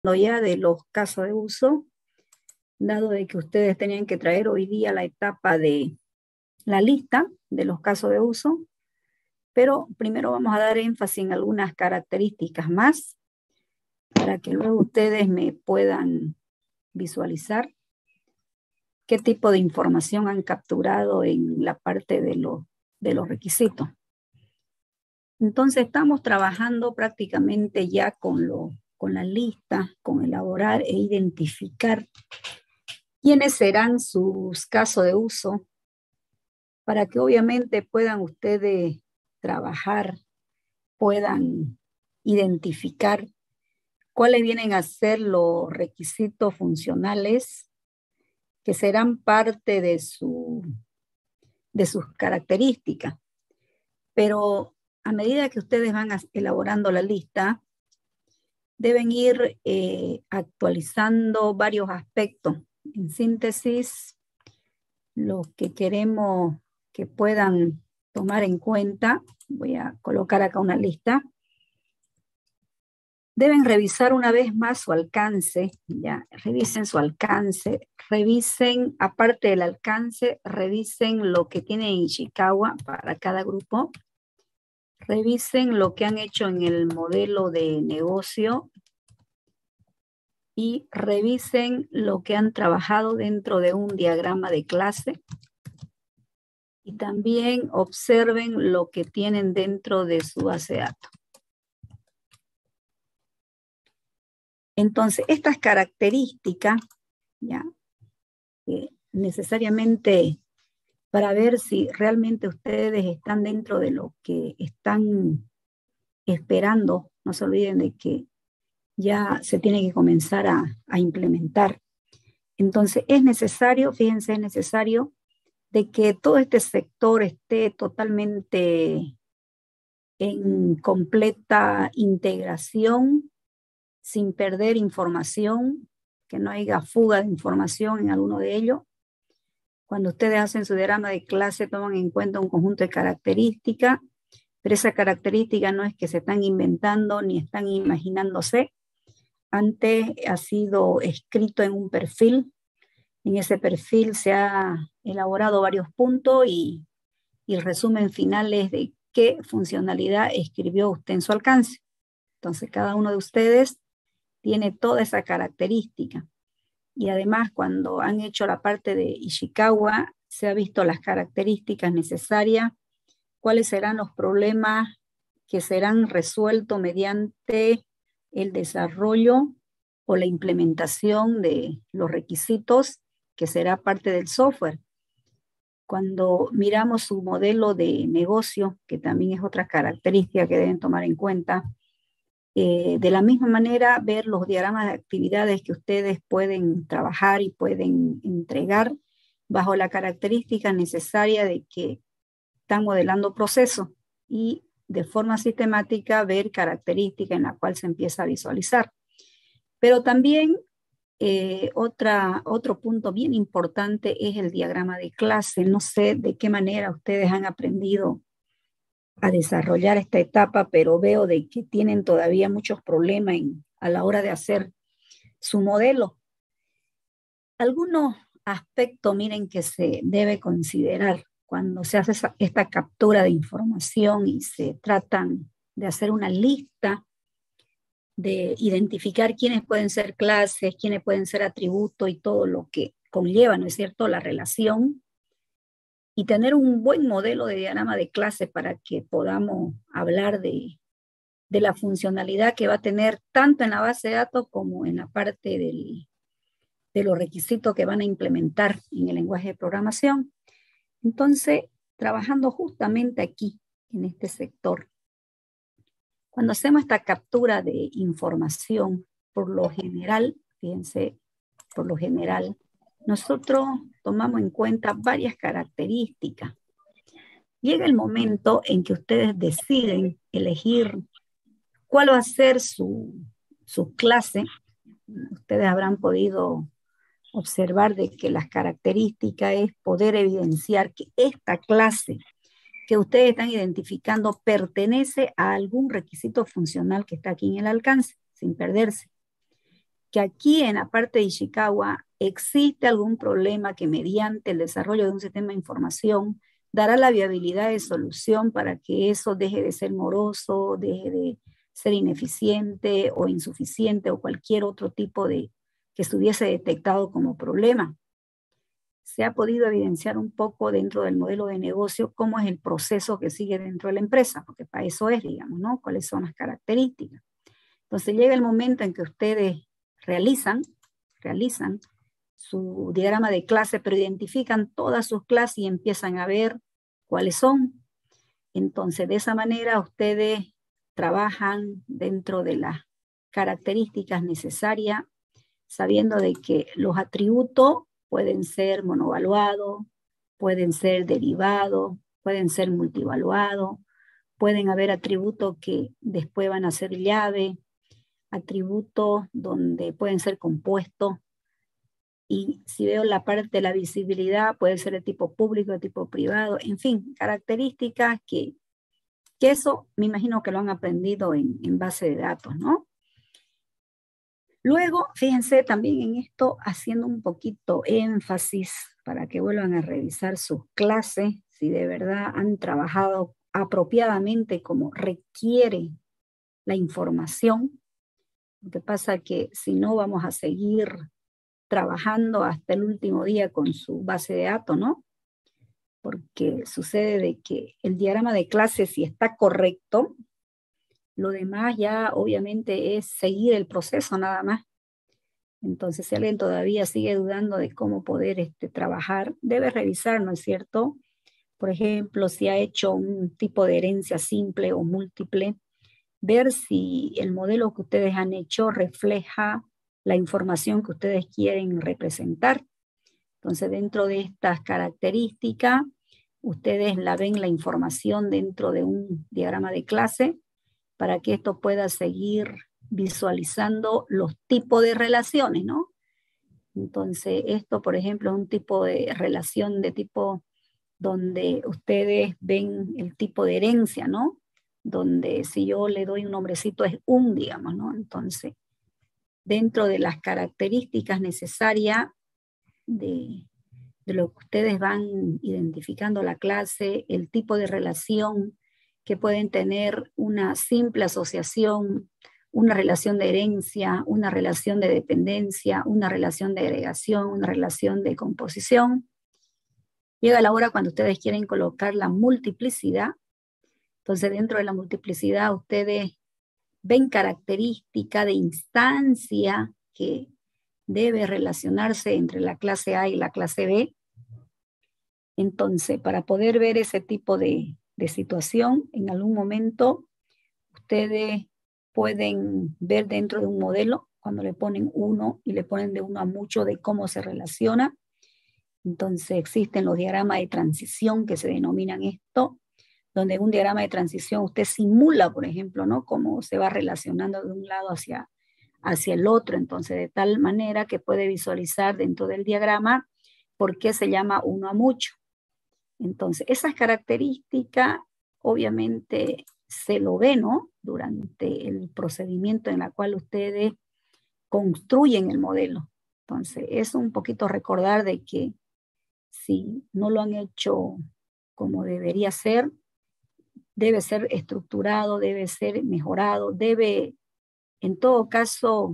ya de los casos de uso, dado de que ustedes tenían que traer hoy día la etapa de la lista de los casos de uso, pero primero vamos a dar énfasis en algunas características más para que luego ustedes me puedan visualizar qué tipo de información han capturado en la parte de los requisitos. Entonces estamos trabajando prácticamente ya con la lista, con elaborar e identificar quiénes serán sus casos de uso para que obviamente puedan ustedes trabajar, puedan identificar cuáles vienen a ser los requisitos funcionales que serán parte de sus características. Pero a medida que ustedes van elaborando la lista, deben ir actualizando varios aspectos. En síntesis, lo que queremos que puedan tomar en cuenta, voy a colocar acá una lista, deben revisar una vez más su alcance, ya, revisen su alcance, revisen, aparte del alcance, revisen lo que tiene Ishikawa para cada grupo, revisen lo que han hecho en el modelo de negocio y revisen lo que han trabajado dentro de un diagrama de clase y también observen lo que tienen dentro de su base de datos. Entonces, estas características, ya, necesariamente para ver si realmente ustedes están dentro de lo que están esperando, no se olviden de que ya se tiene que comenzar a implementar. Entonces, es necesario, fíjense, es necesario de que todo este sector esté totalmente en completa integración, sin perder información, que no haya fuga de información en alguno de ellos. Cuando ustedes hacen su diagrama de clase, toman en cuenta un conjunto de características, pero esa característica no es que se están inventando ni están imaginándose. Antes ha sido escrito en un perfil. En ese perfil se ha elaborado varios puntos y el resumen final es de qué funcionalidad escribió usted en su alcance. Entonces, cada uno de ustedes tiene toda esa característica. Y además, cuando han hecho la parte de Ishikawa, se ha visto las características necesarias, cuáles serán los problemas que serán resueltos mediante el desarrollo o la implementación de los requisitos que será parte del software. Cuando miramos su modelo de negocio, que también es otra característica que deben tomar en cuenta, de la misma manera ver los diagramas de actividades que ustedes pueden trabajar y pueden entregar bajo la característica necesaria de que están modelando procesos y de forma sistemática ver características en la cual se empieza a visualizar. Pero también otro punto bien importante es el diagrama de clase. No sé de qué manera ustedes han aprendido a desarrollar esta etapa, pero veo de que tienen todavía muchos problemas a la hora de hacer su modelo. Algunos aspectos, miren, que se debe considerar cuando se hace esta captura de información y se tratan de hacer una lista, de identificar quiénes pueden ser clases, quiénes pueden ser atributos y todo lo que conlleva, ¿no es cierto?, la relación, y tener un buen modelo de diagrama de clase para que podamos hablar de la funcionalidad que va a tener tanto en la base de datos como en la parte de los requisitos que van a implementar en el lenguaje de programación. Entonces, trabajando justamente aquí, en este sector, cuando hacemos esta captura de información, por lo general, fíjense, por lo general, nosotros tomamos en cuenta varias características. Llega el momento en que ustedes deciden elegir cuál va a ser su clase. Ustedes habrán podido observar de que las características es poder evidenciar que esta clase que ustedes están identificando pertenece a algún requisito funcional que está aquí en el alcance, sin perderse. que aquí en la parte de Ishikawa existe algún problema que mediante el desarrollo de un sistema de información dará la viabilidad de solución para que eso deje de ser moroso, deje de ser ineficiente o insuficiente o cualquier otro tipo de que estuviese detectado como problema. Se ha podido evidenciar un poco dentro del modelo de negocio cómo es el proceso que sigue dentro de la empresa, porque para eso es, digamos, ¿no? Cuáles son las características. Entonces llega el momento en que ustedes realizan su diagrama de clase, pero identifican todas sus clases y empiezan a ver cuáles son. Entonces, de esa manera ustedes trabajan dentro de las características necesarias, sabiendo de que los atributos pueden ser monovaluados, pueden ser derivados, pueden ser multivaluados, pueden haber atributos que después van a ser llave, atributos donde pueden ser compuestos. Y si veo la parte de la visibilidad, puede ser de tipo público, de tipo privado, en fin, características que eso me imagino que lo han aprendido en base de datos, ¿no? Luego, fíjense también en esto, haciendo un poquito énfasis para que vuelvan a revisar sus clases, si de verdad han trabajado apropiadamente como requiere la información. Lo que pasa es que si no vamos a seguir trabajando hasta el último día con su base de datos, ¿no? Porque sucede de que el diagrama de clase, si está correcto, lo demás ya obviamente es seguir el proceso nada más. Entonces, si alguien todavía sigue dudando de cómo poder trabajar, debe revisar, ¿no es cierto? Por ejemplo, si ha hecho un tipo de herencia simple o múltiple, ver si el modelo que ustedes han hecho refleja la información que ustedes quieren representar. Entonces, dentro de estas características, ustedes la ven la información dentro de un diagrama de clase para que esto pueda seguir visualizando los tipos de relaciones, ¿no? Entonces, esto, por ejemplo, es un tipo de relación de tipo donde ustedes ven el tipo de herencia, ¿no? Donde si yo le doy un nombrecito es un, digamos, ¿no? Entonces, dentro de las características necesarias de lo que ustedes van identificando la clase, el tipo de relación que pueden tener una simple asociación, una relación de herencia, una relación de dependencia, una relación de agregación, una relación de composición. Llega la hora cuando ustedes quieren colocar la multiplicidad. Entonces, dentro de la multiplicidad, ustedes ven característica de instancia que debe relacionarse entre la clase A y la clase B. Entonces, para poder ver ese tipo de situación, en algún momento ustedes pueden ver dentro de un modelo, cuando le ponen 1 y le ponen de 1 a mucho de cómo se relaciona. Entonces existen los diagramas de transición que se denominan esto, donde en un diagrama de transición usted simula, por ejemplo, ¿no? Cómo se va relacionando de un lado hacia el otro, entonces de tal manera que puede visualizar dentro del diagrama por qué se llama 1 a mucho. Entonces, esas características obviamente se lo ven, ¿no? Durante el procedimiento en el cual ustedes construyen el modelo. Entonces, es un poquito recordar de que si no lo han hecho como debería ser, debe ser estructurado, debe ser mejorado, debe en todo caso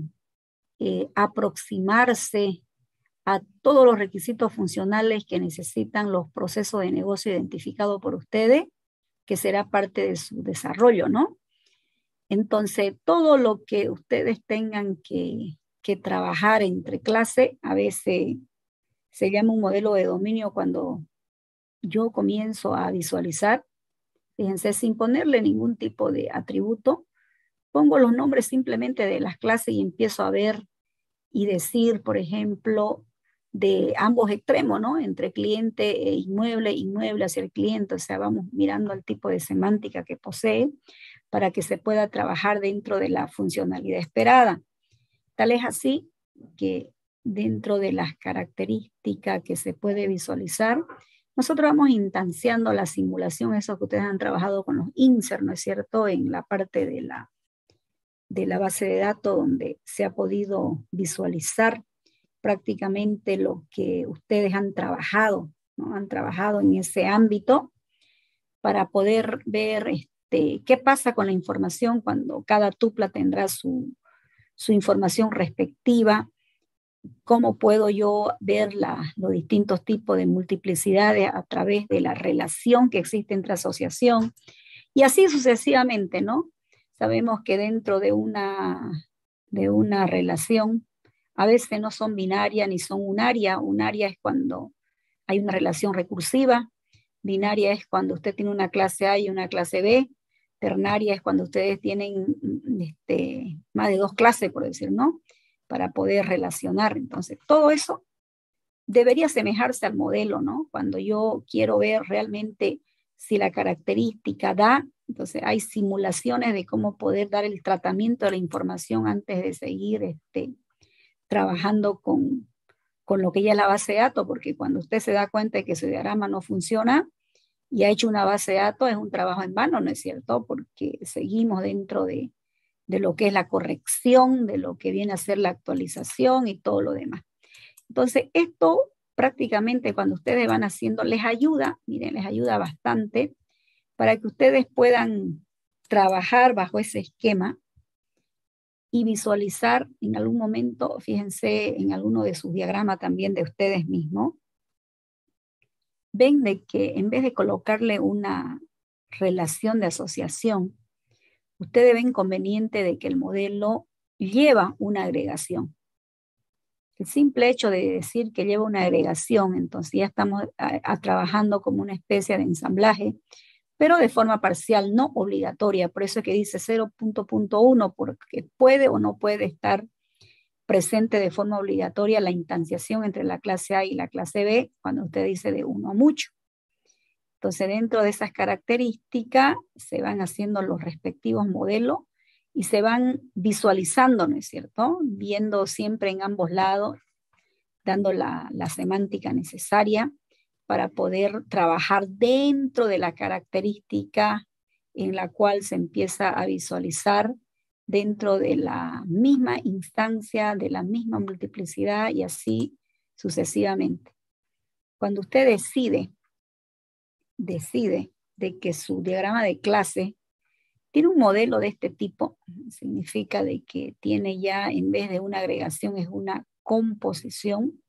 aproximarse a todos los requisitos funcionales que necesitan los procesos de negocio identificados por ustedes, que será parte de su desarrollo, ¿no? Entonces, todo lo que ustedes tengan que trabajar entre clase, a veces se llama un modelo de dominio cuando yo comienzo a visualizar, fíjense, sin ponerle ningún tipo de atributo, pongo los nombres simplemente de las clases y empiezo a ver y decir, por ejemplo, de ambos extremos, ¿no? Entre cliente e inmueble, inmueble hacia el cliente, o sea, vamos mirando el tipo de semántica que posee para que se pueda trabajar dentro de la funcionalidad esperada. Tal es así que dentro de las características que se puede visualizar, nosotros vamos instanciando la simulación, eso que ustedes han trabajado con los insert, ¿no es cierto?, en la parte de la de la base de datos donde se ha podido visualizar prácticamente lo que ustedes han trabajado, ¿no? Han trabajado en ese ámbito para poder ver qué pasa con la información cuando cada tupla tendrá su información respectiva, cómo puedo yo ver los distintos tipos de multiplicidades a través de la relación que existe entre asociación, y así sucesivamente, ¿no? Sabemos que dentro de una relación, a veces no son binarias ni son unaria. Unaria es cuando hay una relación recursiva, binaria es cuando usted tiene una clase A y una clase B, ternaria es cuando ustedes tienen más de dos clases, por decir, ¿no? Para poder relacionar. Entonces, todo eso debería asemejarse al modelo, ¿no? Cuando yo quiero ver realmente si la característica da, entonces hay simulaciones de cómo poder dar el tratamiento de la información antes de seguir trabajando con lo que ya es la base de datos, porque cuando usted se da cuenta de que su diagrama no funciona y ha hecho una base de datos, es un trabajo en vano, ¿no es cierto? Porque seguimos dentro de lo que es la corrección, de lo que viene a ser la actualización y todo lo demás. Entonces, esto prácticamente cuando ustedes van haciendo, les ayuda, miren, les ayuda bastante para que ustedes puedan trabajar bajo ese esquema y visualizar en algún momento, fíjense en alguno de sus diagramas también de ustedes mismos, ven de que en vez de colocarle una relación de asociación, ustedes ven conveniente de que el modelo lleva una agregación. El simple hecho de decir que lleva una agregación, entonces ya estamos trabajando como una especie de ensamblaje, pero de forma parcial, no obligatoria. Por eso es que dice 0.1, porque puede o no puede estar presente de forma obligatoria la instanciación entre la clase A y la clase B, cuando usted dice de uno a mucho. Entonces, dentro de esas características se van haciendo los respectivos modelos y se van visualizando, ¿no es cierto? Viendo siempre en ambos lados, dando la semántica necesaria para poder trabajar dentro de la característica en la cual se empieza a visualizar dentro de la misma instancia, de la misma multiplicidad y así sucesivamente. Cuando usted decide de que su diagrama de clase tiene un modelo de este tipo, significa de que tiene ya, en vez de una agregación, es una composición.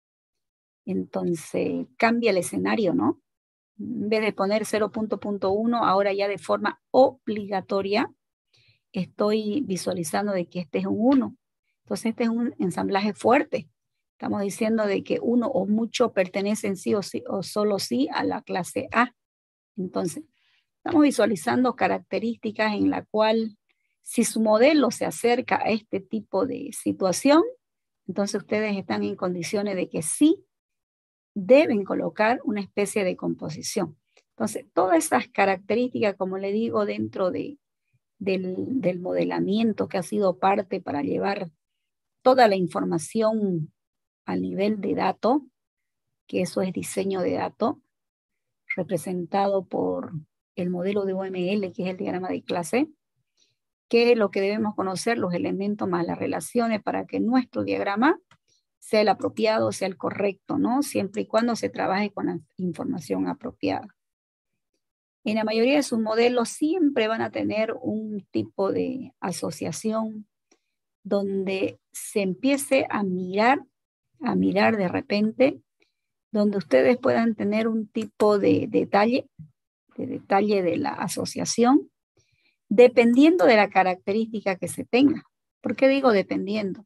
Entonces cambia el escenario, ¿no? En vez de poner 0.1, ahora ya de forma obligatoria estoy visualizando de que este es un 1. Entonces este es un ensamblaje fuerte. Estamos diciendo de que uno o mucho pertenecen sí o solo sí a la clase A. Entonces, estamos visualizando características en la cual si su modelo se acerca a este tipo de situación, entonces ustedes están en condiciones de que sí deben colocar una especie de composición. Entonces, todas esas características, como le digo, dentro del modelamiento que ha sido parte para llevar toda la información al nivel de datos, que eso es diseño de datos, representado por el modelo de UML, que es el diagrama de clase, que es lo que debemos conocer, los elementos más las relaciones para que nuestro diagrama sea el apropiado, sea el correcto, ¿no? Siempre y cuando se trabaje con la información apropiada. En la mayoría de sus modelos siempre van a tener un tipo de asociación donde se empiece a mirar de repente, donde ustedes puedan tener un tipo de detalle de la asociación, dependiendo de la característica que se tenga. ¿Por qué digo dependiendo?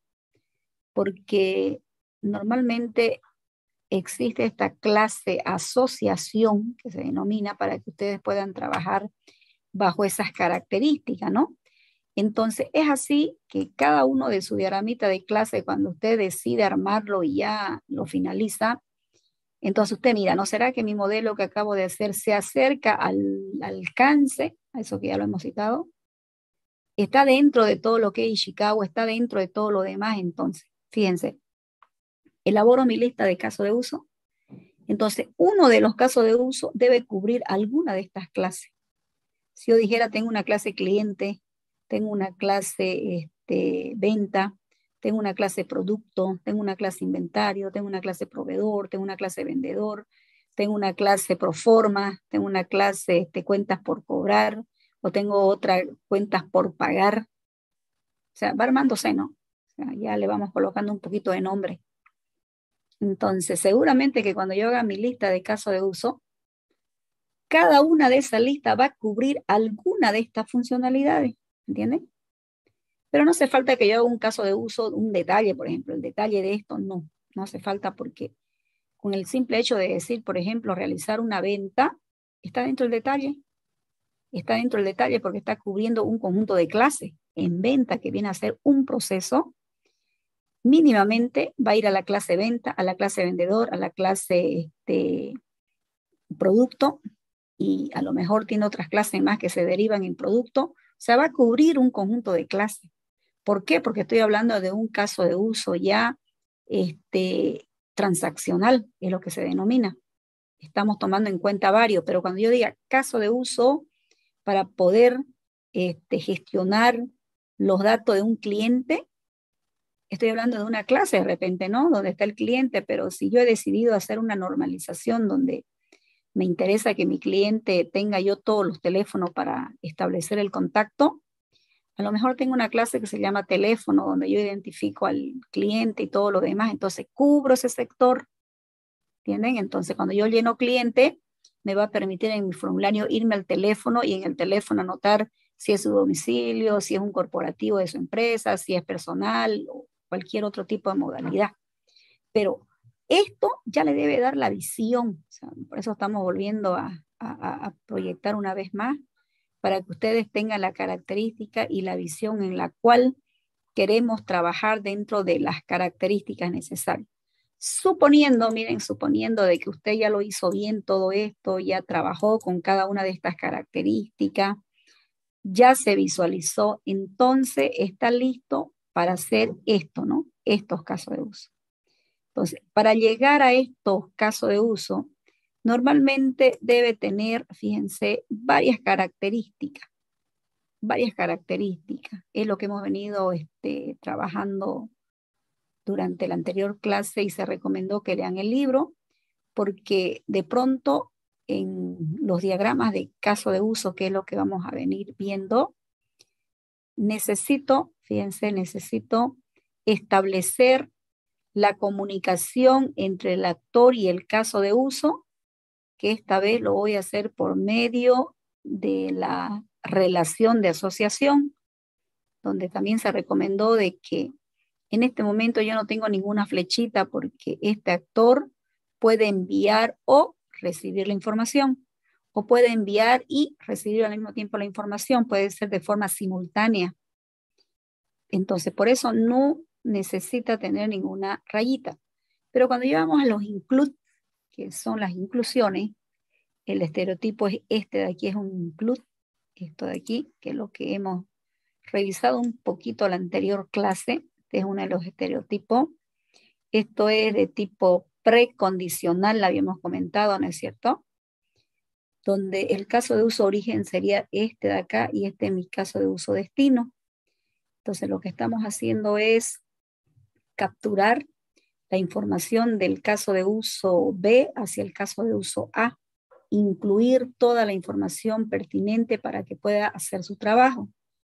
Porque normalmente existe esta clase asociación que se denomina para que ustedes puedan trabajar bajo esas características, ¿no? Entonces es así que cada uno de su diagramita de clase, cuando usted decide armarlo y ya lo finaliza, entonces usted mira, ¿no será que mi modelo que acabo de hacer se acerca al alcance, a eso que ya lo hemos citado? Está dentro de todo lo que es Ishikawa, está dentro de todo lo demás. Entonces, fíjense, elaboro mi lista de casos de uso. Entonces, uno de los casos de uso debe cubrir alguna de estas clases. Si yo dijera, tengo una clase cliente, tengo una clase venta, tengo una clase producto, tengo una clase inventario, tengo una clase proveedor, tengo una clase vendedor, tengo una clase proforma, tengo una clase cuentas por cobrar, o tengo otra cuentas por pagar. O sea, va armándose, ¿no? O sea, ya le vamos colocando un poquito de nombre. Entonces, seguramente que cuando yo haga mi lista de casos de uso, cada una de esas listas va a cubrir alguna de estas funcionalidades, ¿entienden? Pero no hace falta que yo haga un caso de uso, un detalle, por ejemplo, el detalle de esto, no hace falta porque con el simple hecho de decir, por ejemplo, realizar una venta, está dentro del detalle. Está dentro del detalle porque está cubriendo un conjunto de clases en venta que viene a ser un proceso. Mínimamente va a ir a la clase venta, a la clase vendedor, a la clase producto, y a lo mejor tiene otras clases más que se derivan en producto. O sea, va a cubrir un conjunto de clases. ¿Por qué? Porque estoy hablando de un caso de uso ya transaccional, es lo que se denomina. Estamos tomando en cuenta varios, pero cuando yo diga caso de uso para poder gestionar los datos de un cliente, estoy hablando de una clase de repente, ¿no? Donde está el cliente, pero si yo he decidido hacer una normalización donde me interesa que mi cliente tenga yo todos los teléfonos para establecer el contacto, a lo mejor tengo una clase que se llama teléfono, donde yo identifico al cliente y todo lo demás, entonces cubro ese sector, ¿entienden? Entonces cuando yo lleno cliente, me va a permitir en mi formulario irme al teléfono y en el teléfono anotar si es su domicilio, si es un corporativo de su empresa, si es personal o cualquier otro tipo de modalidad. Pero esto ya le debe dar la visión, o sea, por eso estamos volviendo a proyectar una vez más, para que ustedes tengan la característica y la visión en la cual queremos trabajar dentro de las características necesarias. Suponiendo, miren, suponiendo de que usted ya lo hizo bien todo esto, ya trabajó con cada una de estas características, ya se visualizó, entonces está listo para hacer esto, ¿no? Estos casos de uso. Entonces, para llegar a estos casos de uso, normalmente debe tener, fíjense, varias características. Varias características. Es lo que hemos venido trabajando durante la anterior clase y se recomendó que lean el libro, porque de pronto en los diagramas de caso de uso, que es lo que vamos a venir viendo, fíjense, necesito establecer la comunicación entre el actor y el caso de uso, que esta vez lo voy a hacer por medio de la relación de asociación, donde también se recomendó de que en este momento yo no tengo ninguna flechita porque este actor puede enviar o recibir la información, o puede enviar y recibir al mismo tiempo la información, puede ser de forma simultánea. Entonces, por eso no necesita tener ninguna rayita. Pero cuando llevamos a los include, que son las inclusiones, el estereotipo es este de aquí, es un include, esto de aquí, que es lo que hemos revisado un poquito la anterior clase. Este es uno de los estereotipos. Esto es de tipo precondicional, la habíamos comentado, ¿no es cierto? Donde el caso de uso origen sería este de acá y este es mi caso de uso destino. Entonces lo que estamos haciendo es capturar la información del caso de uso B hacia el caso de uso A, incluir toda la información pertinente para que pueda hacer su trabajo.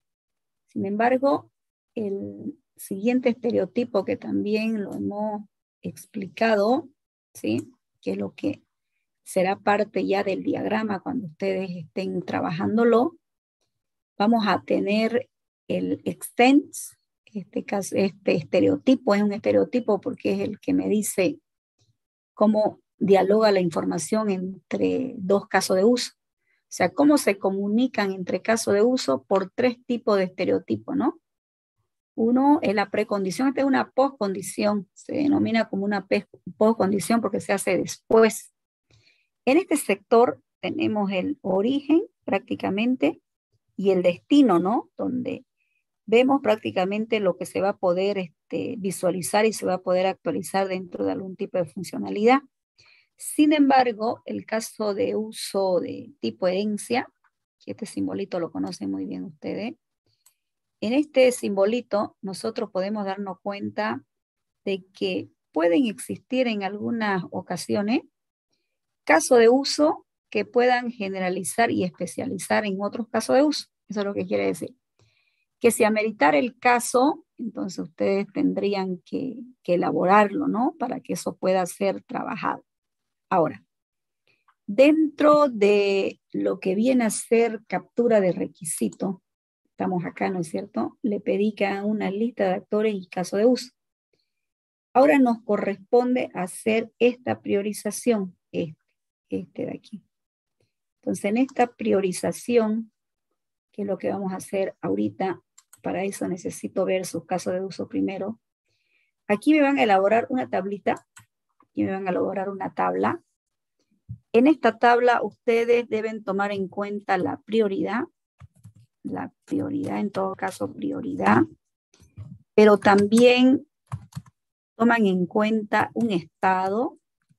Sin embargo, el siguiente estereotipo que también lo hemos explicado, ¿sí? Que es lo que será parte ya del diagrama cuando ustedes estén trabajándolo, vamos a tener el extents. Este estereotipo es un estereotipo porque es el que me dice cómo dialoga la información entre dos casos de uso. O sea, cómo se comunican entre casos de uso por tres tipos de estereotipos, ¿no? Uno es la precondición, esta es una postcondición, se denomina como una postcondición porque se hace después. En este sector tenemos el origen prácticamente y el destino, ¿no? Donde vemos prácticamente lo que se va a poder visualizar y se va a poder actualizar dentro de algún tipo de funcionalidad. Sin embargo, el caso de uso de tipo herencia, que este simbolito lo conocen muy bien ustedes, en este simbolito nosotros podemos darnos cuenta de que pueden existir en algunas ocasiones casos de uso que puedan generalizar y especializar en otros casos de uso. Eso es lo que quiere decir. Que si ameritar el caso, entonces ustedes tendrían que elaborarlo, ¿no? Para que eso pueda ser trabajado. Ahora, dentro de lo que viene a ser captura de requisito, estamos acá, ¿no es cierto? Le pedí que hagan una lista de actores y caso de uso. Ahora nos corresponde hacer esta priorización, este de aquí. Entonces, en esta priorización, que es lo que vamos a hacer ahorita, para eso necesito ver sus casos de uso primero. Aquí me van a elaborar una tablita, aquí me van a elaborar una tabla. En esta tabla ustedes deben tomar en cuenta la prioridad, en todo caso prioridad, pero también toman en cuenta un estado,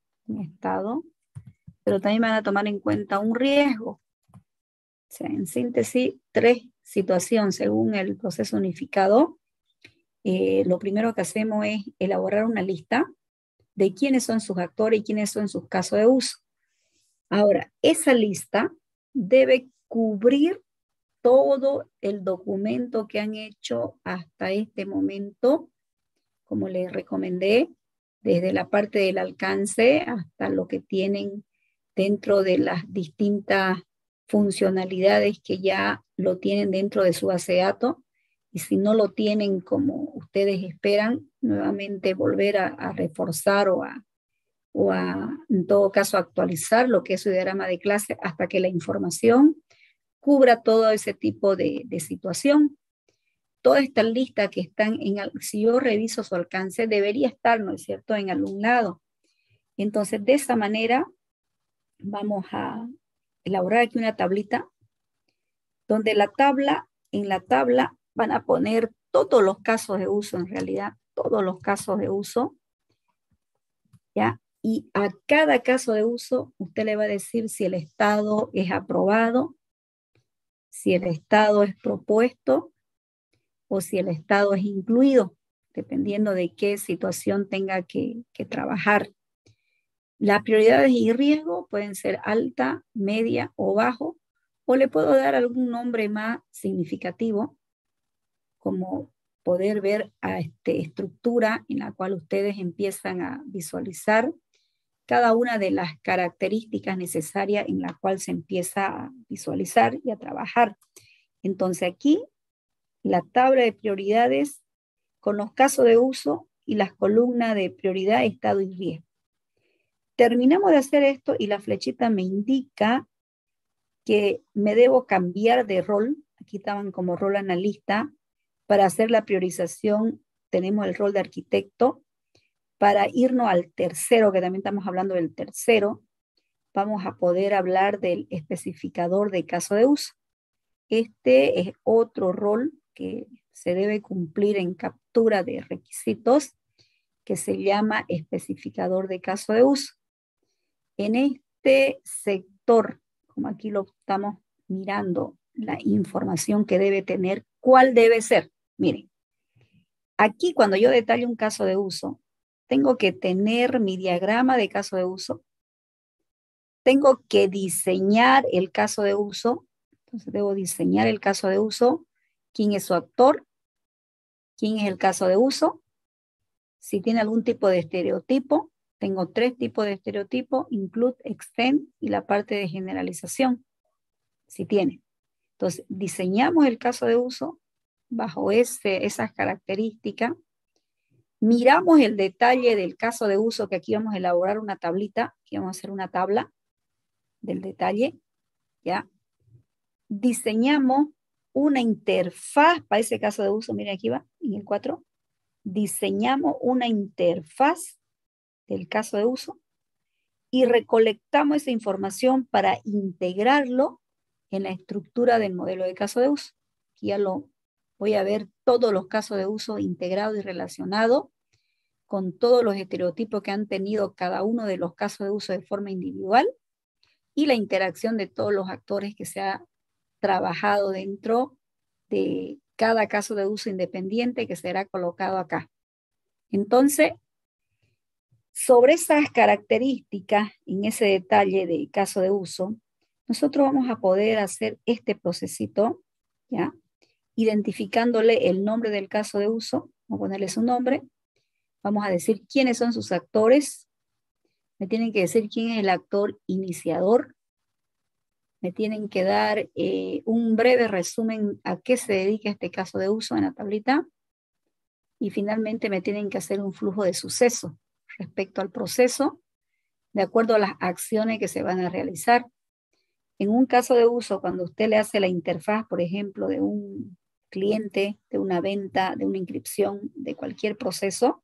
pero también van a tomar en cuenta un riesgo. O sea, en síntesis, 3 situaciones según el proceso unificado. Lo primero que hacemos es elaborar una lista de quiénes son sus actores y quiénes son sus casos de uso. Ahora, esa lista debe cubrir todo el documento que han hecho hasta este momento, como les recomendé, desde la parte del alcance hasta lo que tienen dentro de las distintas funcionalidades que ya lo tienen dentro de su base de datos. Y si no lo tienen como ustedes esperan, nuevamente volver a reforzar o en todo caso, actualizar lo que es su diagrama de clase hasta que la información cubra todo ese tipo de situación. Todas estas listas que están si yo reviso su alcance, debería estar, ¿no es cierto?, en alumnado. Entonces, de esa manera, vamos a elaborar aquí una tablita, donde en la tabla van a poner todos los casos de uso, en realidad, todos los casos de uso, ¿ya? Y a cada caso de uso, usted le va a decir si el estado es aprobado, si el estado es propuesto o si el estado es incluido, dependiendo de qué situación tenga que trabajar. Las prioridades y riesgo pueden ser alta, media o bajo, o le puedo dar algún nombre más significativo, como poder ver a estructura en la cual ustedes empiezan a visualizar cada una de las características necesarias en la cual se empieza a visualizar y a trabajar. Entonces aquí, la tabla de prioridades con los casos de uso y las columnas de prioridad, estado y riesgo. Terminamos de hacer esto y la flechita me indica que me debo cambiar de rol. Aquí estaban como rol analista. Para hacer la priorización tenemos el rol de arquitecto. Para irnos al tercero, que también estamos hablando del tercero, vamos a poder hablar del especificador de caso de uso. Este es otro rol que se debe cumplir en captura de requisitos, que se llama especificador de caso de uso. En este sector, como aquí lo estamos mirando, la información que debe tener, ¿cuál debe ser? Miren, aquí cuando yo detallo un caso de uso, tengo que tener mi diagrama de caso de uso, tengo que diseñar el caso de uso, entonces debo diseñar el caso de uso, quién es su actor, quién es el caso de uso, si tiene algún tipo de estereotipo. Tengo 3 tipos de estereotipo: include, extend y la parte de generalización, si tiene. Entonces, diseñamos el caso de uso bajo esas características. Miramos el detalle del caso de uso, que aquí vamos a elaborar una tablita, aquí vamos a hacer una tabla del detalle, ¿ya? Diseñamos una interfaz para ese caso de uso, miren aquí va, en el 4. Diseñamos una interfaz del caso de uso y recolectamos esa información para integrarlo en la estructura del modelo de caso de uso. Aquí ya lo voy a ver, todos los casos de uso integrados y relacionados con todos los estereotipos que han tenido cada uno de los casos de uso de forma individual y la interacción de todos los actores que se ha trabajado dentro de cada caso de uso independiente que será colocado acá. Entonces, sobre esas características, en ese detalle de caso de uso, nosotros vamos a poder hacer este procesito, ¿ya? Identificándole el nombre del caso de uso, vamos a ponerle su nombre, vamos a decir quiénes son sus actores, me tienen que decir quién es el actor iniciador, me tienen que dar un breve resumen a qué se dedica este caso de uso en la tablita, y finalmente me tienen que hacer un flujo de suceso respecto al proceso, de acuerdo a las acciones que se van a realizar. En un caso de uso, cuando usted le hace la interfaz, por ejemplo, de un cliente, de una venta, de una inscripción, de cualquier proceso,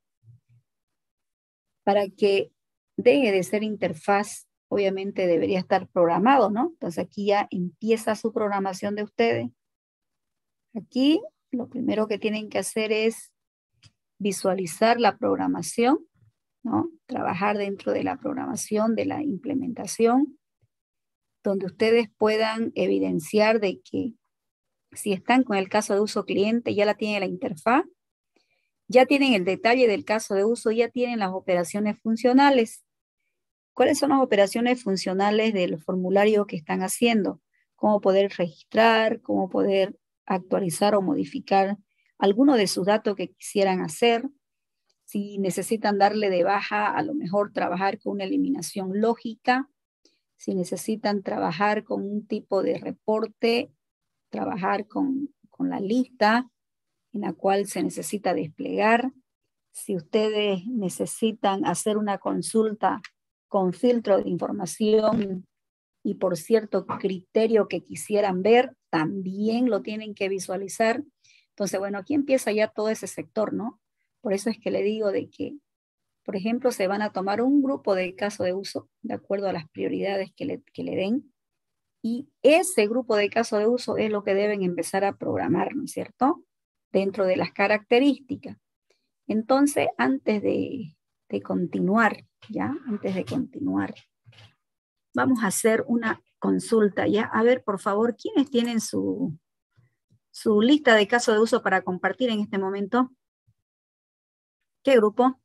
para que deje de ser interfaz, obviamente debería estar programado, ¿no? Entonces aquí ya empieza su programación de ustedes. Aquí lo primero que tienen que hacer es visualizar la programación, ¿no? Trabajar dentro de la programación, de la implementación, donde ustedes puedan evidenciar de que si están con el caso de uso cliente, ya la tienen la interfaz, ya tienen el detalle del caso de uso, ya tienen las operaciones funcionales. ¿Cuáles son las operaciones funcionales del formulario que están haciendo? Cómo poder registrar, cómo poder actualizar o modificar alguno de sus datos que quisieran hacer. Si necesitan darle de baja, a lo mejor trabajar con una eliminación lógica. Si necesitan trabajar con un tipo de reporte, trabajar con la lista en la cual se necesita desplegar. Si ustedes necesitan hacer una consulta con filtro de información y por cierto criterio que quisieran ver, también lo tienen que visualizar. Entonces, bueno, aquí empieza ya todo ese sector, ¿no? Por eso es que le digo de que, por ejemplo, se van a tomar un grupo de casos de uso de acuerdo a las prioridades que le den, y ese grupo de casos de uso es lo que deben empezar a programar, ¿no es cierto? Dentro de las características. Entonces, antes de continuar, ¿ya? Antes de continuar, vamos a hacer una consulta, ¿ya? A ver, por favor, ¿quiénes tienen su lista de casos de uso para compartir en este momento? ¿Qué grupo?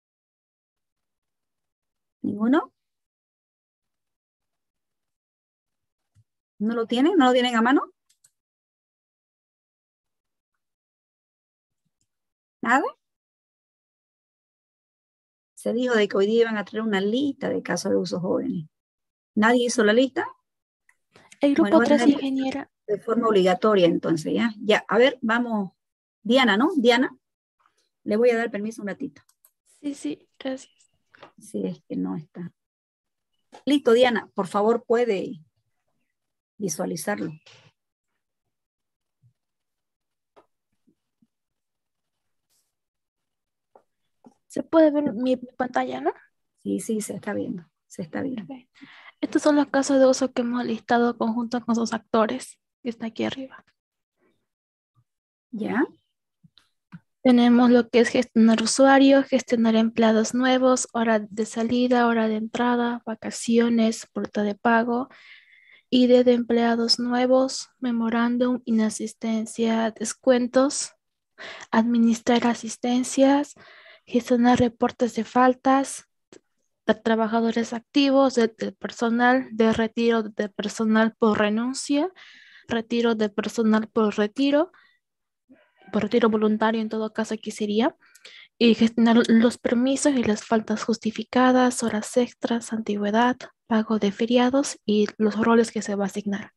¿Ninguno? ¿No lo tienen? ¿No lo tienen a mano? ¿Nada? Se dijo de que hoy día iban a traer una lista de casos de uso jóvenes. ¿Nadie hizo la lista? El Bueno, grupo va a 3, tener ingeniera. de forma obligatoria entonces, ¿ya? Ya, a ver, vamos. Diana, ¿no? Diana, le voy a dar permiso un ratito. Sí, gracias. Si es que no está. Listo, Diana, por favor puede visualizarlo. Se puede ver mi pantalla, ¿no? Sí, se está viendo, se está viendo. Okay. Estos son los casos de uso que hemos listado conjunto con sus actores, que está aquí arriba. ¿Ya? Tenemos lo que es gestionar usuarios, gestionar empleados nuevos, hora de salida, hora de entrada, vacaciones, puerta de pago, ID de empleados nuevos, memorándum, inasistencia, descuentos, administrar asistencias, gestionar reportes de faltas, de trabajadores activos, del personal, de retiro de personal por renuncia, retiro de personal por retiro voluntario en todo caso aquí sería, y gestionar los permisos y las faltas justificadas, horas extras, antigüedad, pago de feriados y los roles que se va a asignar.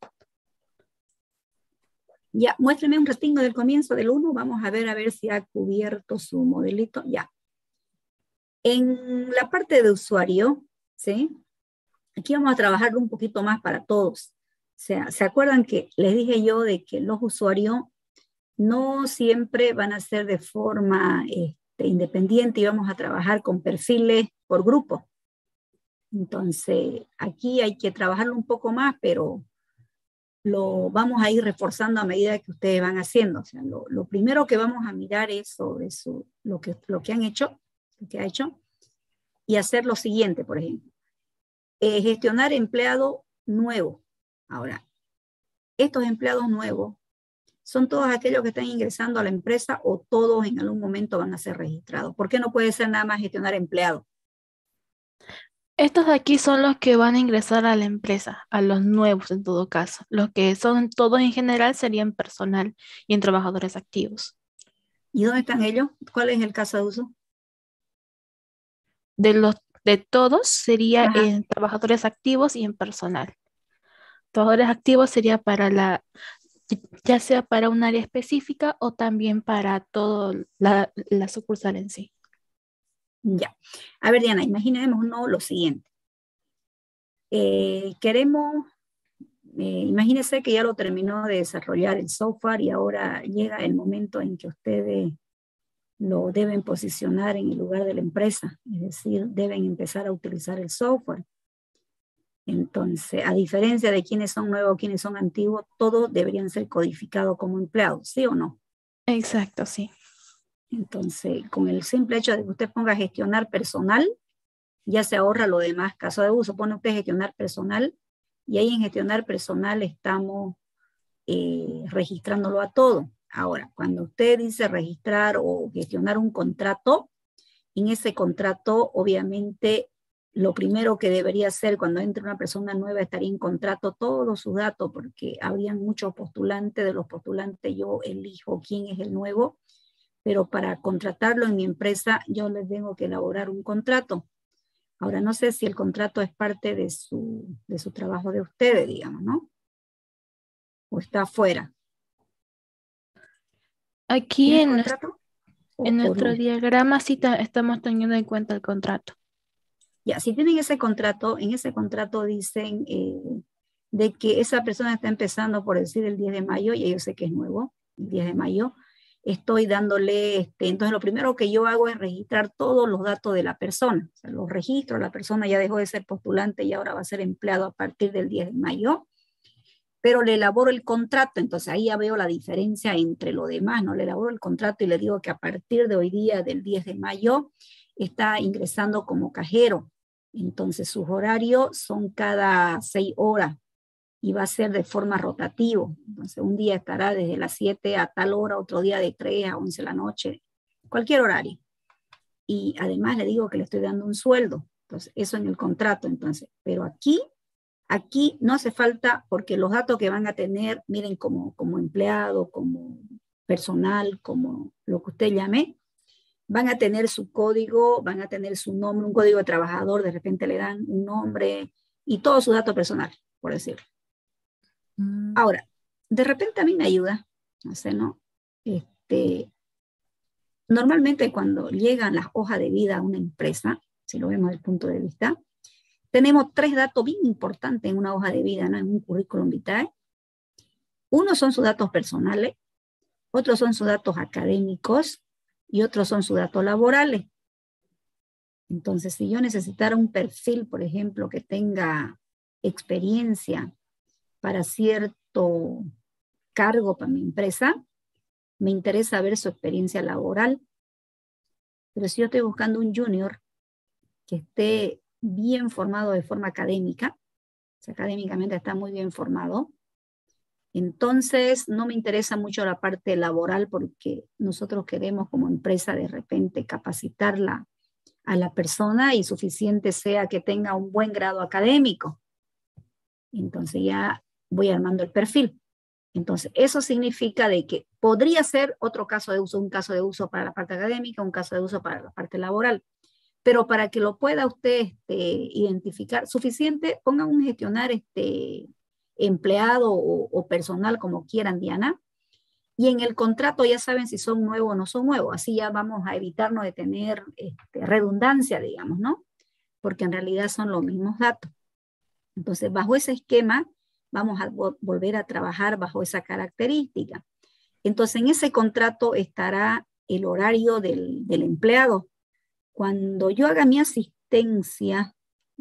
Ya, muéstrame un respingo del comienzo del 1, vamos a ver si ha cubierto su modelito. Ya. En la parte de usuario, ¿sí? Aquí vamos a trabajar un poquito más para todos. O sea, ¿se acuerdan que les dije yo de que los usuarios no siempre van a ser de forma independiente y vamos a trabajar con perfiles por grupo? Entonces, aquí hay que trabajarlo un poco más, pero lo vamos a ir reforzando a medida que ustedes van haciendo. O sea, lo primero que vamos a mirar es sobre lo que han hecho, lo que ha hecho, y hacer lo siguiente, por ejemplo. Gestionar empleado nuevo. Ahora, estos empleados nuevos ¿Son todos aquellos que están ingresando a la empresa o todos en algún momento van a ser registrados? ¿Por qué no puede ser nada más gestionar empleados? Estos de aquí son los que van a ingresar a la empresa, a los nuevos en todo caso. Los que son todos en general serían personal y en trabajadores activos. ¿Y dónde están ellos? ¿Cuál es el caso de uso? De los de todos sería Ajá. en trabajadores activos y en personal. Trabajadores activos sería para ya sea para un área específica o también para todo la sucursal en sí. Ya. A ver, Diana, imaginémonos lo siguiente. Queremos, imagínense que ya lo terminó de desarrollar el software y ahora llega el momento en que ustedes lo deben posicionar en el lugar de la empresa, es decir, deben empezar a utilizar el software. Entonces, a diferencia de quienes son nuevos, quienes son antiguos, todos deberían ser codificados como empleados, ¿sí o no? Exacto, sí. Entonces, con el simple hecho de que usted ponga gestionar personal, ya se ahorra lo demás. Caso de uso, pone usted gestionar personal y ahí en gestionar personal estamos registrándolo a todo. Ahora, cuando usted dice registrar o gestionar un contrato, en ese contrato, obviamente, lo primero que debería hacer cuando entre una persona nueva estaría en contrato todos sus datos, porque habrían muchos postulantes, de los postulantes yo elijo quién es el nuevo, pero para contratarlo en mi empresa yo les tengo que elaborar un contrato. Ahora, no sé si el contrato es parte de su trabajo de ustedes, digamos, ¿no? O está afuera. Aquí ¿Tienen contrato? O en por nuestro uno. diagrama sí estamos teniendo en cuenta el contrato. Ya, si tienen ese contrato, en ese contrato dicen de que esa persona está empezando, por decir, el 10 de mayo, y yo sé que es nuevo, el 10 de mayo, estoy dándole, entonces lo primero que yo hago es registrar todos los datos de la persona. O sea, los registro, la persona ya dejó de ser postulante y ahora va a ser empleado a partir del 10 de mayo, pero le elaboro el contrato, entonces ahí ya veo la diferencia entre lo demás, ¿no? Le elaboro el contrato y le digo que a partir de hoy día, del 10 de mayo, está ingresando como cajero. Entonces sus horarios son cada 6 horas y va a ser de forma rotativa. Entonces un día estará desde las 7 a tal hora, otro día de 3 a 11 de la noche, cualquier horario. Y además le digo que le estoy dando un sueldo. Entonces eso en el contrato, entonces. Pero aquí no hace falta porque los datos que van a tener, miren, como empleado, como personal, como lo que usted llame, van a tener su código, van a tener su nombre, un código de trabajador, de repente le dan un nombre y todo su dato personal, por decirlo. Mm. Ahora, de repente a mí me ayuda, no sé, ¿no? Normalmente cuando llegan las hojas de vida a una empresa, si lo vemos desde el punto de vista, tenemos 3 datos bien importantes en una hoja de vida, ¿no? En un currículum vitae. Uno son sus datos personales, otros son sus datos académicos y otros son sus datos laborales. Entonces, si yo necesitara un perfil, por ejemplo, que tenga experiencia para cierto cargo para mi empresa, me interesa ver su experiencia laboral. Pero si yo estoy buscando un junior que esté bien formado de forma académica, o sea, académicamente está muy bien formado, entonces no me interesa mucho la parte laboral porque nosotros queremos como empresa de repente capacitarla a la persona y suficiente sea que tenga un buen grado académico. Entonces ya voy armando el perfil. Entonces eso significa de que podría ser otro caso de uso, un caso de uso para la parte académica, un caso de uso para la parte laboral. Pero para que lo pueda usted identificar, suficiente, ponga un gestionar empleado o personal, como quieran, Diana, y en el contrato ya saben si son nuevos o no son nuevos. Así ya vamos a evitarnos de tener redundancia, digamos, ¿no? Porque en realidad son los mismos datos. Entonces, bajo ese esquema, vamos a volver a trabajar bajo esa característica. Entonces, en ese contrato estará el horario del empleado. Cuando yo haga mi asistencia,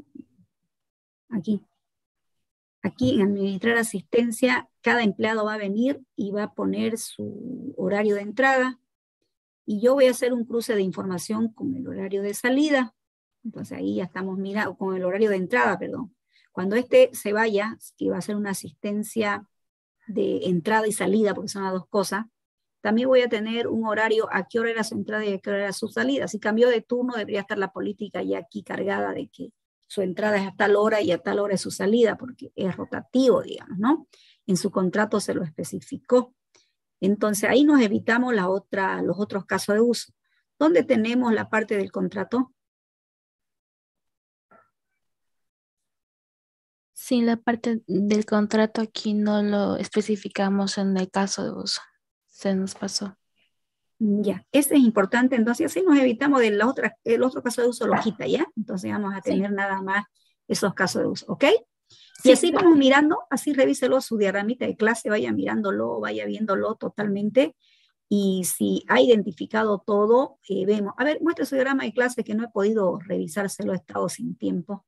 aquí en administrar asistencia, cada empleado va a venir y va a poner su horario de entrada y yo voy a hacer un cruce de información con el horario de salida. Entonces ahí ya estamos mirando, con el horario de entrada, perdón. Cuando se vaya, que va a hacer una asistencia de entrada y salida, porque son las dos cosas, también voy a tener un horario a qué hora era su entrada y a qué hora era su salida. Si cambió de turno, debería estar la política ya aquí cargada de que su entrada es a tal hora y a tal hora es su salida, porque es rotativo, digamos, ¿no? En su contrato se lo especificó. Entonces ahí nos evitamos los otros casos de uso. ¿Dónde tenemos la parte del contrato? Sí, la parte del contrato aquí no lo especificamos en el caso de uso. Se nos pasó. Ya, ese es importante, entonces así nos evitamos el otro caso de uso lo quita, ¿ya? Entonces vamos a Sí, tener nada más esos casos de uso, ¿ok? Y sí, así vamos mirando, así revíselo su diagramita de clase, vaya mirándolo, vaya viéndolo totalmente, y si ha identificado todo, vemos. A ver, muestre su diagrama de clase que no he podido revisárselo, he estado sin tiempo.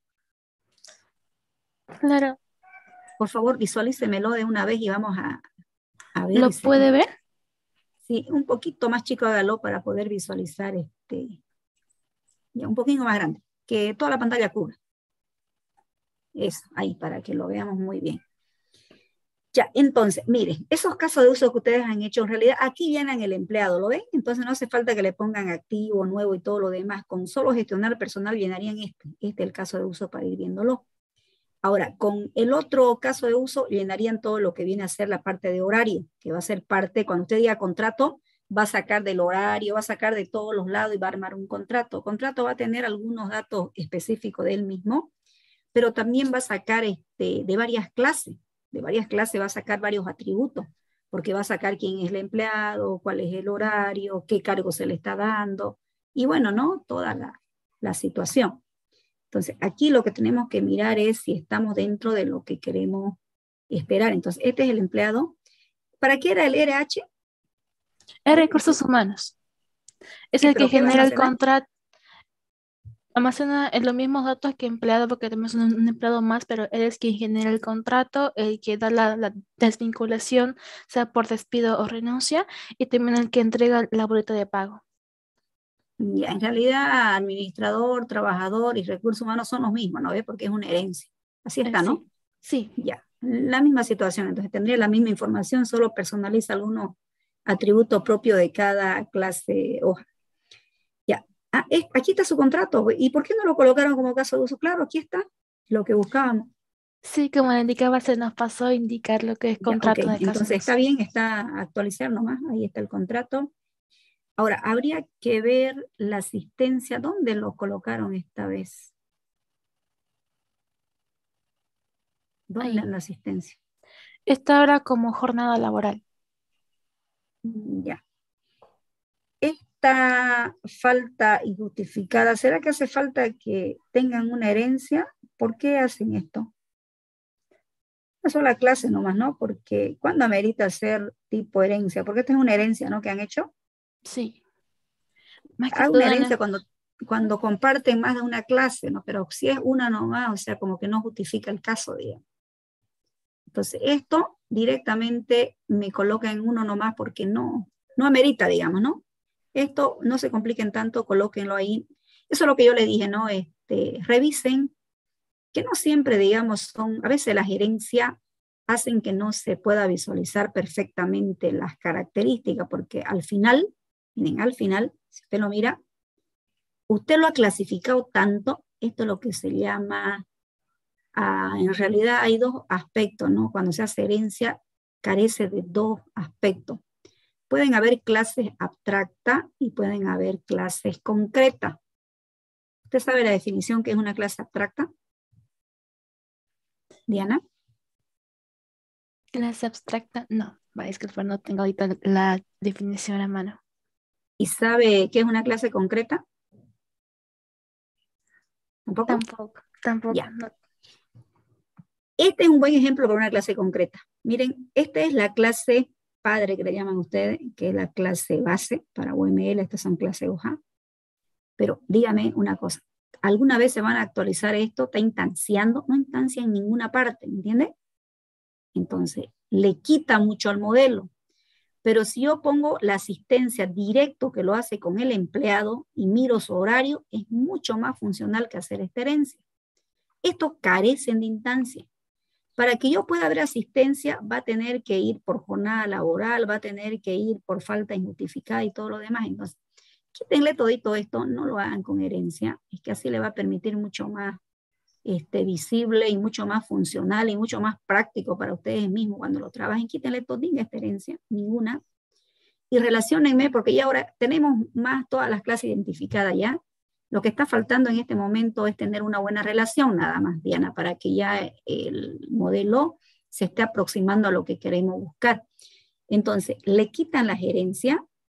claro. Por favor, visualícemelo de una vez y vamos a ver. ¿Lo puede ver? Sí, un poquito más chico hágalo para poder visualizar ya un poquito más grande, que toda la pantalla cubra. Eso, ahí, para que lo veamos muy bien. Ya, entonces, miren, esos casos de uso que ustedes han hecho, en realidad aquí llenan el empleado, ¿lo ven? Entonces no hace falta que le pongan activo, nuevo y todo lo demás. Con solo gestionar personal llenarían este es el caso de uso para ir viéndolo. Ahora, con el otro caso de uso, llenarían todo lo que viene a ser la parte de horario, que va a ser parte, cuando usted diga contrato, va a sacar del horario, va a sacar de todos los lados y va a armar un contrato. El contrato va a tener algunos datos específicos de él mismo, pero también va a sacar de varias clases. De varias clases va a sacar varios atributos, porque va a sacar quién es el empleado, cuál es el horario, qué cargo se le está dando, y bueno, ¿no? Toda la situación. Entonces, aquí lo que tenemos que mirar es si estamos dentro de lo que queremos esperar. Entonces, este es el empleado. ¿Para qué era el RH? Es recursos humanos. Es Sí, el que pero ¿qué va a genera el almacenar? contrato. Almacena los mismos datos que empleado porque tenemos un empleado más, pero él es quien genera el contrato, el que da la desvinculación, sea por despido o renuncia, y también el que entrega la boleta de pago. Ya, en realidad, administrador, trabajador y recursos humanos son los mismos, ¿no ve? Porque es una herencia. Así está, ¿no? Sí, sí. Ya, la misma situación. Entonces, tendría la misma información, solo personaliza algunos atributos propios de cada clase hoja. Ya, aquí está su contrato. ¿Y por qué no lo colocaron como caso de uso? Claro, aquí está lo que buscábamos. Sí, como le indicaba, se nos pasó a indicar lo que es Ya, ok, contrato de caso de entonces uso. está bien, está actualizar nomás, ahí está el contrato. Ahora, habría que ver la asistencia, ¿dónde lo colocaron esta vez? ¿Dónde Ahí. en la asistencia? Esta hora como jornada laboral. Ya. Esta falta injustificada, ¿será que hace falta que tengan una herencia? ¿Por qué hacen esto? Una sola clase nomás, ¿no? Porque ¿cuándo amerita ser tipo herencia? Porque esta es una herencia, ¿no? Que han hecho. Sí, más que Hay una todo en herencia cuando comparten más de una clase, ¿no? Pero si es una nomás, o sea, como que no justifica el caso, digamos. Entonces, esto directamente me coloca en uno nomás porque no amerita, digamos, ¿no? Esto no se compliquen tanto, colóquenlo ahí. Eso es lo que yo le dije, ¿no? Revisen que no siempre, digamos, a veces las gerencias hacen que no se pueda visualizar perfectamente las características, porque al final, miren, al final, si usted lo mira, usted lo ha clasificado tanto, esto es lo que se llama, en realidad hay dos aspectos, ¿no? Cuando se hace herencia, carece de dos aspectos. Pueden haber clases abstractas y pueden haber clases concretas. ¿Usted sabe la definición que es una clase abstracta, Diana? clase abstracta, no. Va, disculpa, no tengo ahorita la definición a mano. ¿Y sabe qué es una clase concreta? ¿Tampoco? Tampoco, tampoco, Ya. no. Este es un buen ejemplo para una clase concreta. Miren, esta es la clase padre que le llaman ustedes, que es la clase base para UML, estas son clases hoja. Pero dígame una cosa, ¿alguna vez se van a actualizar esto? ¿Está instanciando? No instancia en ninguna parte, ¿me entiende? Entonces, le quita mucho al modelo. Pero si yo pongo la asistencia directo que lo hace con el empleado y miro su horario, es mucho más funcional que hacer esta herencia. Estos carecen de instancia. Para que yo pueda ver asistencia, va a tener que ir por jornada laboral, va a tener que ir por falta injustificada y todo lo demás. Entonces, quítenle todito esto, no lo hagan con herencia, es que así le va a permitir mucho más visible y mucho más funcional y mucho más práctico para ustedes mismos cuando lo trabajen. Quítenle todita esta herencia, ninguna, y relaciónenme, porque ya ahora tenemos más todas las clases identificadas ya. Lo que está faltando en este momento es tener una buena relación nada más, Diana, para que ya el modelo se esté aproximando a lo que queremos buscar. Entonces, le quitan la gerencia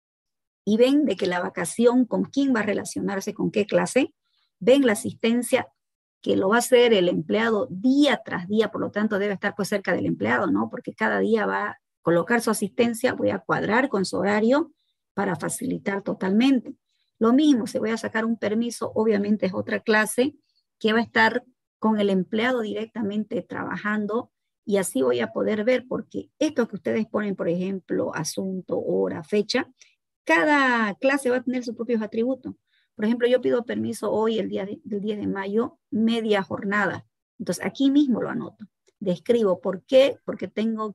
y ven de que la vacación, con quién va a relacionarse, con qué clase, ven la asistencia que lo va a hacer el empleado día tras día, por lo tanto debe estar pues cerca del empleado, ¿no? Porque cada día va a colocar su asistencia, voy a cuadrar con su horario para facilitar totalmente. Lo mismo, si voy a sacar un permiso, obviamente es otra clase que va a estar con el empleado directamente trabajando y así voy a poder ver, porque esto que ustedes ponen, por ejemplo, asunto, hora, fecha, cada clase va a tener sus propios atributos. Por ejemplo, yo pido permiso hoy, el día del 10 de mayo, media jornada. Entonces, aquí mismo lo anoto. Describo por qué, porque tengo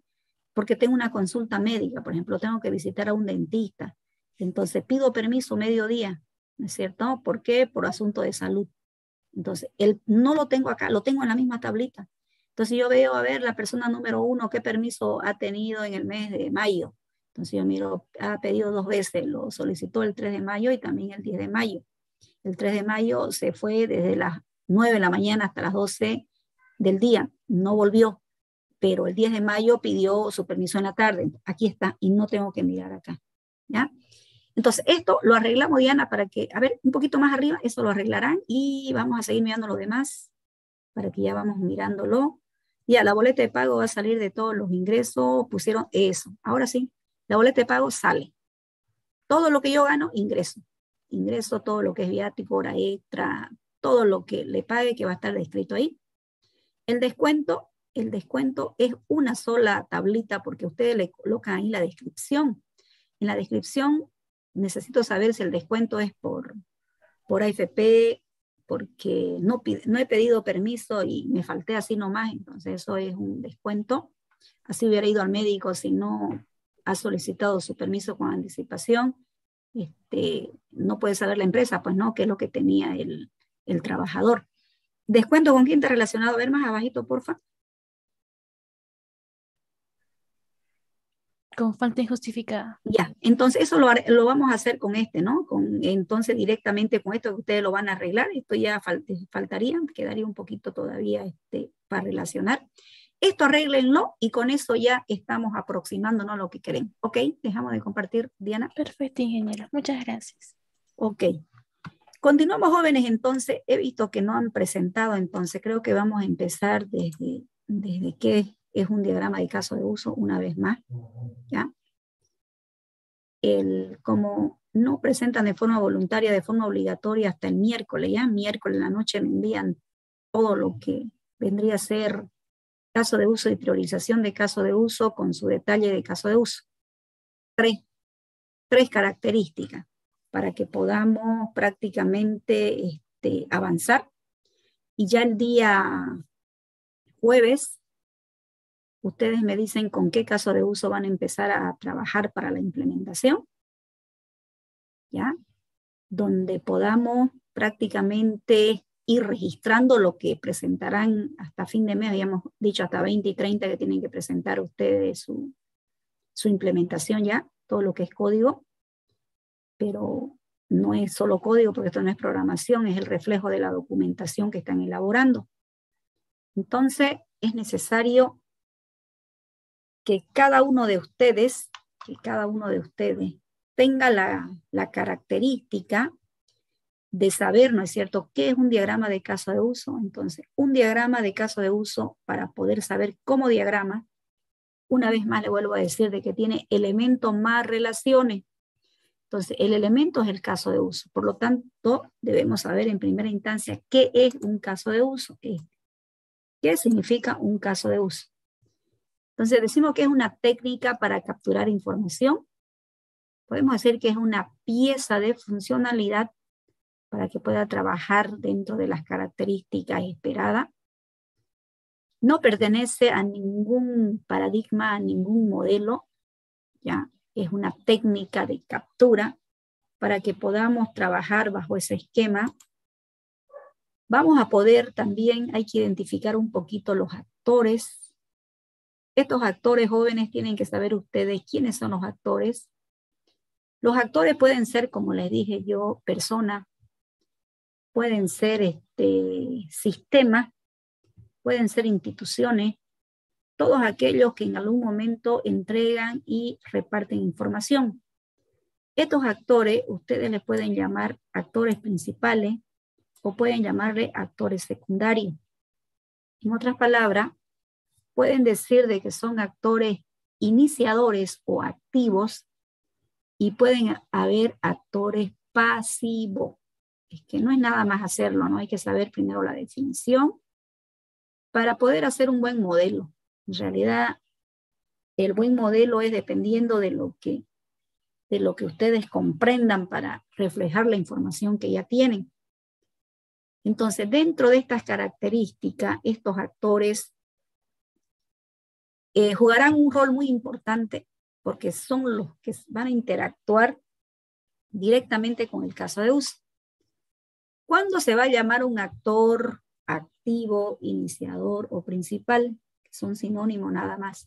una consulta médica, por ejemplo, tengo que visitar a un dentista. Entonces, pido permiso mediodía, ¿no es cierto? ¿Por qué? Por asunto de salud. Entonces, no lo tengo acá, lo tengo en la misma tablita. Entonces, yo veo, a ver, la persona número 1, qué permiso ha tenido en el mes de mayo. Entonces, yo miro, ha pedido 2 veces, lo solicitó el 3 de mayo y también el 10 de mayo. El 3 de mayo se fue desde las 9 de la mañana hasta las 12 del día, no volvió, pero el 10 de mayo pidió su permiso en la tarde. Aquí está, y no tengo que mirar acá, ¿ya? Entonces, esto lo arreglamos, Diana, para que, a ver, un poquito más arriba, eso lo arreglarán y vamos a seguir mirando lo demás, para que ya vamos mirándolo. Ya, la boleta de pago va a salir de todos los ingresos, pusieron eso. Ahora sí, la boleta de pago sale. Todo lo que yo gano, ingreso. Ingreso todo lo que es viático, hora extra, todo lo que le pague que va a estar descrito ahí. El descuento es una sola tablita porque ustedes le colocan ahí la descripción. En la descripción necesito saber si el descuento es por AFP, porque no he pedido permiso y me falté así nomás, entonces eso es un descuento. Así hubiera ido al médico si no ha solicitado su permiso con anticipación. No puede saber la empresa, pues no, qué es lo que tenía el trabajador. ¿Descuento con quién está relacionado? A ver más abajito, porfa. Con falta injustificada. Ya, entonces eso lo vamos a hacer con ¿no? Entonces directamente con esto que ustedes lo van a arreglar, esto ya faltaría, quedaría un poquito todavía para relacionar. Esto arréglenlo y con eso ya estamos aproximándonos a lo que queremos. ¿Ok? Dejamos de compartir, Diana. Perfecto, ingeniero. Muchas gracias. Ok. Continuamos, jóvenes, entonces. He visto que no han presentado, entonces creo que vamos a empezar desde qué es un diagrama de caso de uso una vez más. ¿Ya? Como no presentan de forma voluntaria, de forma obligatoria hasta el miércoles, ya miércoles en la noche me envían todo lo que vendría a ser caso de uso y priorización de caso de uso con su detalle de caso de uso. Tres características para que podamos prácticamente avanzar. Y ya el día jueves, ustedes me dicen con qué caso de uso van a empezar a trabajar para la implementación, ¿ya? Donde podamos prácticamente ir registrando lo que presentarán hasta fin de mes, habíamos dicho hasta 20 y 30 que tienen que presentar ustedes su implementación ya, todo lo que es código, pero no es solo código porque esto no es programación, es el reflejo de la documentación que están elaborando. Entonces es necesario que cada uno de ustedes tenga la característica de saber, ¿no es cierto?, qué es un diagrama de caso de uso. Entonces, un diagrama de caso de uso, para poder saber cómo diagrama, una vez más le vuelvo a decir de que tiene elementos más relaciones. Entonces, el elemento es el caso de uso. Por lo tanto, debemos saber en primera instancia qué es un caso de uso. ¿Qué significa un caso de uso? Entonces, decimos que es una técnica para capturar información. Podemos decir que es una pieza de funcionalidad para que pueda trabajar dentro de las características esperadas. No pertenece a ningún paradigma, a ningún modelo, ¿ya? Es una técnica de captura para que podamos trabajar bajo ese esquema. Vamos a poder también, hay que identificar un poquito los actores. Estos actores jóvenes tienen que saber ustedes quiénes son los actores. Los actores pueden ser, como les dije yo, personas, pueden ser sistemas, pueden ser instituciones, todos aquellos que en algún momento entregan y reparten información. Estos actores, ustedes les pueden llamar actores principales o pueden llamarle actores secundarios. En otras palabras, pueden decir de que son actores iniciadores o activos y pueden haber actores pasivos. Es que no es nada más hacerlo, ¿no? Hay que saber primero la definición para poder hacer un buen modelo. En realidad, el buen modelo es dependiendo de lo que ustedes comprendan para reflejar la información que ya tienen. Entonces, dentro de estas características, estos actores jugarán un rol muy importante porque son los que van a interactuar directamente con el caso de uso. ¿Cuándo se va a llamar un actor activo, iniciador o principal? Que son sinónimos nada más.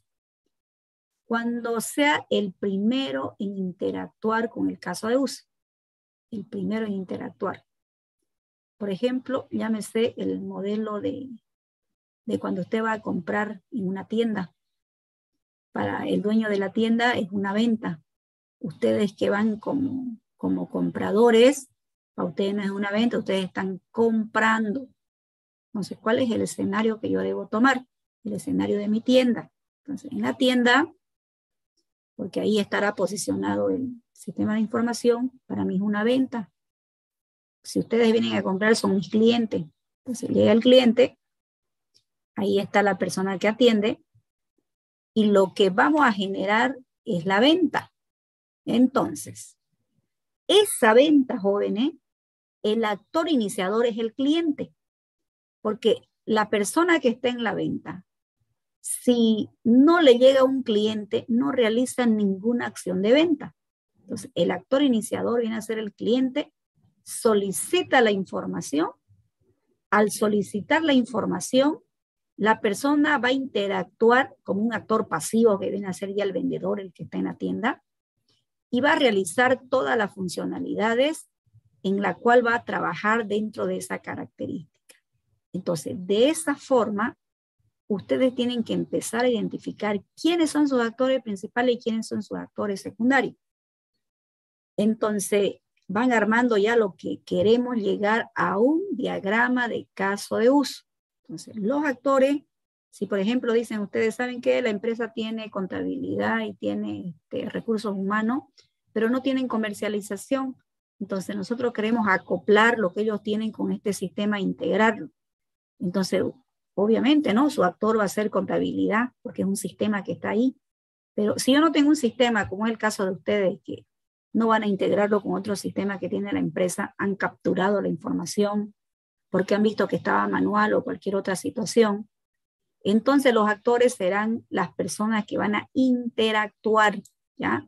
Cuando sea el primero en interactuar con el caso de uso. El primero en interactuar. Por ejemplo, llámese el modelo de cuando usted va a comprar en una tienda. Para el dueño de la tienda es una venta. Ustedes que van como compradores, para ustedes no es una venta, ustedes están comprando. Entonces, ¿cuál es el escenario que yo debo tomar? El escenario de mi tienda. Entonces, en la tienda, porque ahí estará posicionado el sistema de información, para mí es una venta. Si ustedes vienen a comprar, son mis clientes. Entonces, llega el cliente, ahí está la persona que atiende, y lo que vamos a generar es la venta. Entonces, esa venta, jóvenes, el actor iniciador es el cliente, porque la persona que está en la venta, si no le llega un cliente, no realiza ninguna acción de venta. Entonces, el actor iniciador viene a ser el cliente, solicita la información. Al solicitar la información, la persona va a interactuar como un actor pasivo que viene a ser ya el vendedor, el que está en la tienda, y va a realizar todas las funcionalidades en la cual va a trabajar dentro de esa característica. Entonces, de esa forma, ustedes tienen que empezar a identificar quiénes son sus actores principales y quiénes son sus actores secundarios. Entonces, van armando ya lo que queremos llegar a un diagrama de caso de uso. Entonces, los actores, si por ejemplo dicen, ustedes saben que la empresa tiene contabilidad y tiene recursos humanos, pero no tienen comercialización, entonces nosotros queremos acoplar lo que ellos tienen con este sistema e integrarlo. Entonces, obviamente, ¿no? Su actor va a ser contabilidad, porque es un sistema que está ahí. Pero si yo no tengo un sistema, como es el caso de ustedes, que no van a integrarlo con otro sistema que tiene la empresa, han capturado la información porque han visto que estaba manual o cualquier otra situación, entonces los actores serán las personas que van a interactuar, ¿ya?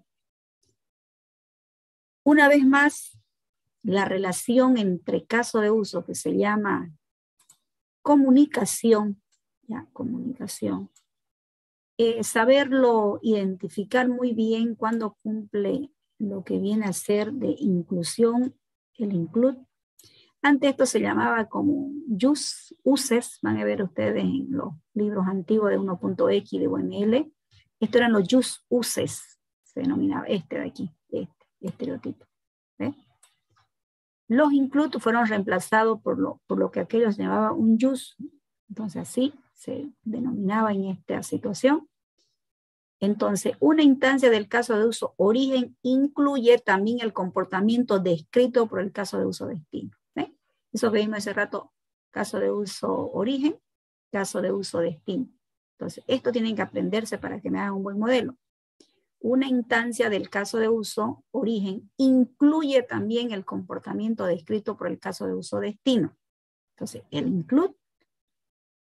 Una vez más, la relación entre caso de uso, que se llama comunicación, ¿ya? Comunicación. Saberlo identificar muy bien cuando cumple lo que viene a ser de inclusión, el include. Antes esto se llamaba como uses, van a ver ustedes en los libros antiguos de 1.x de UML. Esto eran los uses, se denominaba este de aquí, este estereotipo. ¿Ve? Los include fueron reemplazados por lo que aquellos llamaban un use. Entonces así se denominaba en esta situación. Entonces, una instancia del caso de uso origen incluye también el comportamiento descrito por el caso de uso destino. ¿Eh? Eso que vimos hace rato, caso de uso origen, caso de uso destino. Entonces, esto tienen que aprenderse para que me hagan un buen modelo. Una instancia del caso de uso origen incluye también el comportamiento descrito por el caso de uso destino. Entonces, el include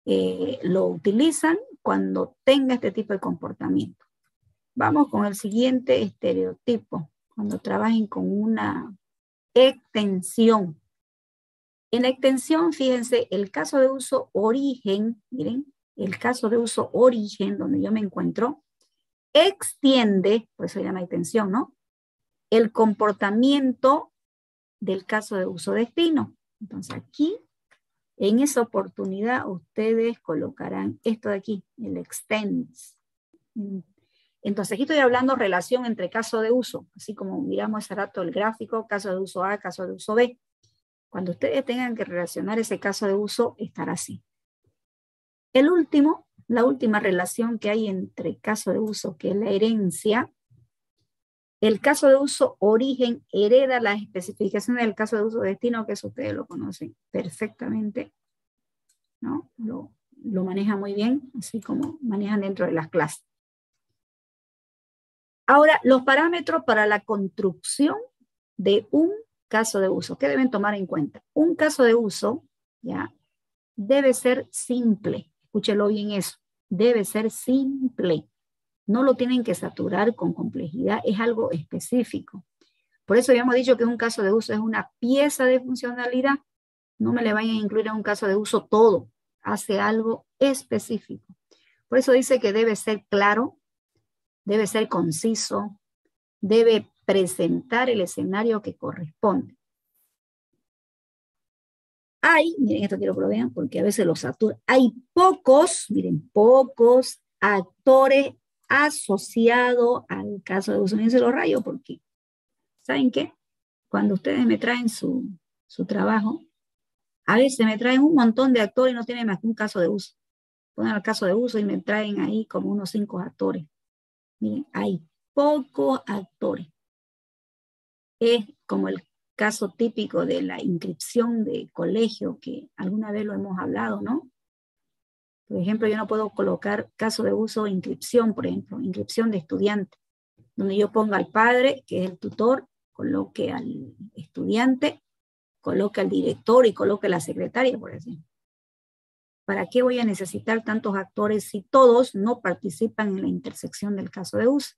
lo utilizan cuando tenga este tipo de comportamiento. Vamos con el siguiente estereotipo, cuando trabajen con una extensión. En la extensión, fíjense, el caso de uso origen, miren, el caso de uso origen, donde yo me encuentro, extiende, por eso se llama extensión, ¿no? El comportamiento del caso de uso destino. Entonces aquí, en esa oportunidad, ustedes colocarán esto de aquí, el extends. Entonces aquí estoy hablando relación entre caso de uso, así como miramos hace rato el gráfico, caso de uso A, caso de uso B. Cuando ustedes tengan que relacionar ese caso de uso, estará así. El último, la última relación que hay entre caso de uso, que es la herencia. El caso de uso origen hereda las especificaciones del caso de uso destino, que eso ustedes lo conocen perfectamente, ¿no? Lo manejan muy bien, así como manejan dentro de las clases. Ahora, los parámetros para la construcción de un caso de uso. ¿Qué deben tomar en cuenta? Un caso de uso, ya, debe ser simple. Escúchelo bien eso. Debe ser simple. No lo tienen que saturar con complejidad. Es algo específico. Por eso habíamos dicho que un caso de uso es una pieza de funcionalidad. No me le vayan a incluir en un caso de uso todo. Hace algo específico. Por eso dice que debe ser claro, debe ser conciso, debe presentar el escenario que corresponde. Miren, esto quiero que lo vean porque a veces lo satura. Hay pocos, miren, pocos actores asociados al caso de uso. Miren, se lo rayo porque, ¿saben qué? Cuando ustedes me traen su trabajo, a veces me traen un montón de actores y no tienen más que un caso de uso. Ponen el caso de uso y me traen ahí como unos 5 actores. Miren, hay pocos actores. Es como el caso típico de la inscripción de colegio, que alguna vez lo hemos hablado, ¿no? Por ejemplo, yo no puedo colocar caso de uso o inscripción, por ejemplo, inscripción de estudiante, donde yo ponga al padre, que es el tutor, coloque al estudiante, coloque al director y coloque a la secretaria, por ejemplo. ¿Para qué voy a necesitar tantos actores si todos no participan en la intersección del caso de uso?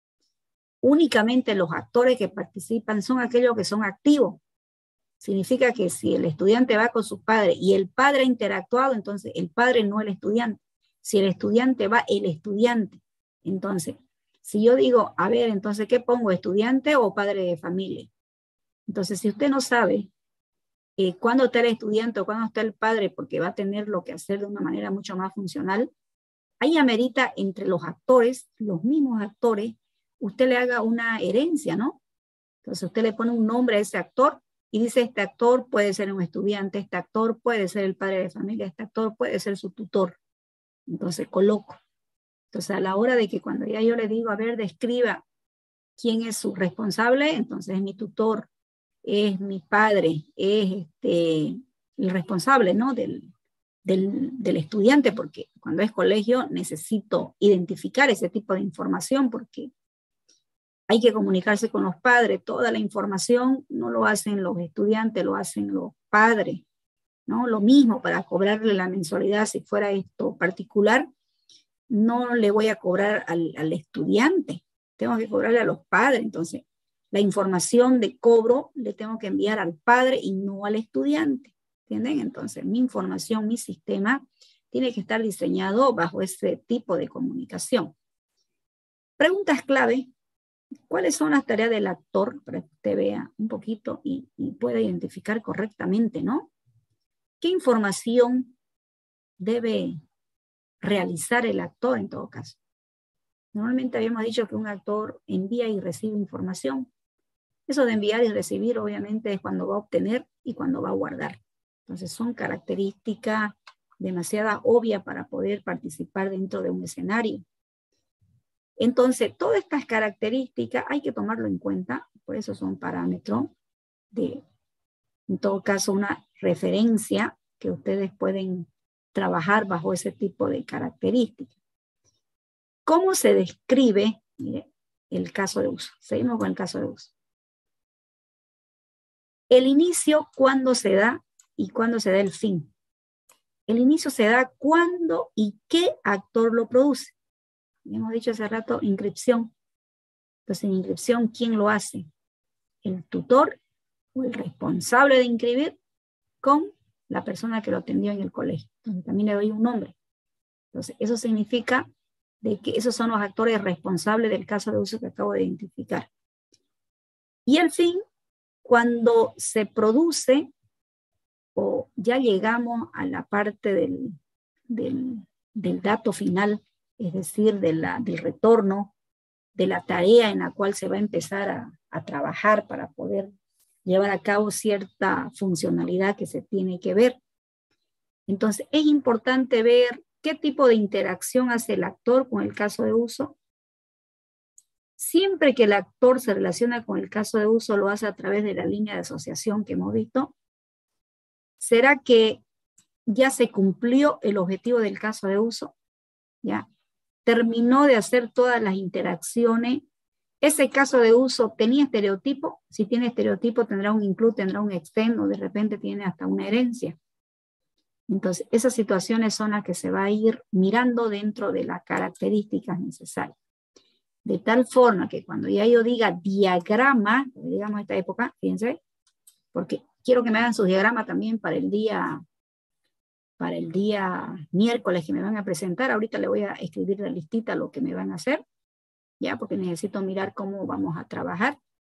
Únicamente los actores que participan son aquellos que son activos. Significa que si el estudiante va con su padre y el padre ha interactuado, entonces el padre no el estudiante. Si el estudiante va, el estudiante. Entonces, si yo digo, a ver, entonces, ¿qué pongo? ¿Estudiante o padre de familia? Entonces, si usted no sabe cuándo está el estudiante o cuándo está el padre, porque va a tener lo que hacer de una manera mucho más funcional, ahí amerita entre los actores, los mismos actores, usted le haga una herencia, ¿no? Entonces usted le pone un nombre a ese actor y dice, este actor puede ser un estudiante, este actor puede ser el padre de familia, este actor puede ser su tutor. Entonces coloco. Entonces a la hora de que cuando ya yo le digo, a ver, describa quién es su responsable, entonces es mi tutor, es mi padre, es el responsable, ¿no? Del estudiante, porque cuando es colegio necesito identificar ese tipo de información porque hay que comunicarse con los padres. Toda la información no lo hacen los estudiantes, lo hacen los padres, ¿no? Lo mismo para cobrarle la mensualidad, si fuera esto particular, no le voy a cobrar al estudiante, tengo que cobrarle a los padres. Entonces, la información de cobro le tengo que enviar al padre y no al estudiante, ¿entienden? Entonces, mi información, mi sistema, tiene que estar diseñado bajo ese tipo de comunicación. Preguntas clave. ¿Cuáles son las tareas del actor? Para que usted vea un poquito y pueda identificar correctamente, ¿no? ¿Qué información debe realizar el actor en todo caso? Normalmente habíamos dicho que un actor envía y recibe información. Eso de enviar y recibir obviamente es cuando va a obtener y cuando va a guardar. Entonces son características demasiado obvias para poder participar dentro de un escenario. Entonces, todas estas características hay que tomarlo en cuenta, por eso son parámetros de, en todo caso, una referencia que ustedes pueden trabajar bajo ese tipo de características. ¿Cómo se describe, mire, el caso de uso? Seguimos con el caso de uso. El inicio, ¿cuándo se da y cuándo se da el fin? el inicio se da cuando y qué actor lo produce. Hemos dicho hace rato, inscripción. Entonces, en inscripción, ¿quién lo hace? El tutor o el responsable de inscribir con la persona que lo atendió en el colegio. Entonces, también le doy un nombre. Entonces, eso significa de que esos son los actores responsables del caso de uso que acabo de identificar. Y al fin, cuando se produce o ya llegamos a la parte del dato final, es decir, del retorno, de la tarea en la cual se va a empezar a trabajar para poder llevar a cabo cierta funcionalidad que se tiene que ver. Entonces, es importante ver qué tipo de interacción hace el actor con el caso de uso. Siempre que el actor se relaciona con el caso de uso, lo hace a través de la línea de asociación que hemos visto. ¿Será que ya se cumplió el objetivo del caso de uso? ¿Ya? Terminó de hacer todas las interacciones. Ese caso de uso tenía estereotipo. Si tiene estereotipo, tendrá un include, tendrá un extend, o de repente tiene hasta una herencia. Entonces, esas situaciones son las que se va a ir mirando dentro de las características necesarias. De tal forma que cuando ya yo diga diagrama, digamos esta época, fíjense, porque quiero que me hagan sus diagramas también para el día miércoles que me van a presentar. Ahorita le voy a escribir la listita lo que me van a hacer, ya, porque necesito mirar cómo vamos a trabajar.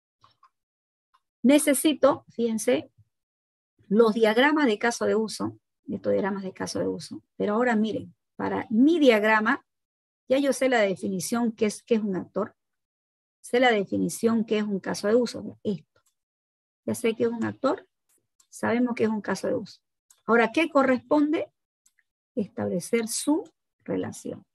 Necesito, fíjense, los diagramas de caso de uso, estos diagramas de caso de uso. Pero ahora miren, para mi diagrama, ya yo sé la definición qué es un actor, sé la definición qué es un caso de uso, esto. Ya sé que es un actor, sabemos que es un caso de uso. Ahora, ¿qué corresponde? Establecer su relación.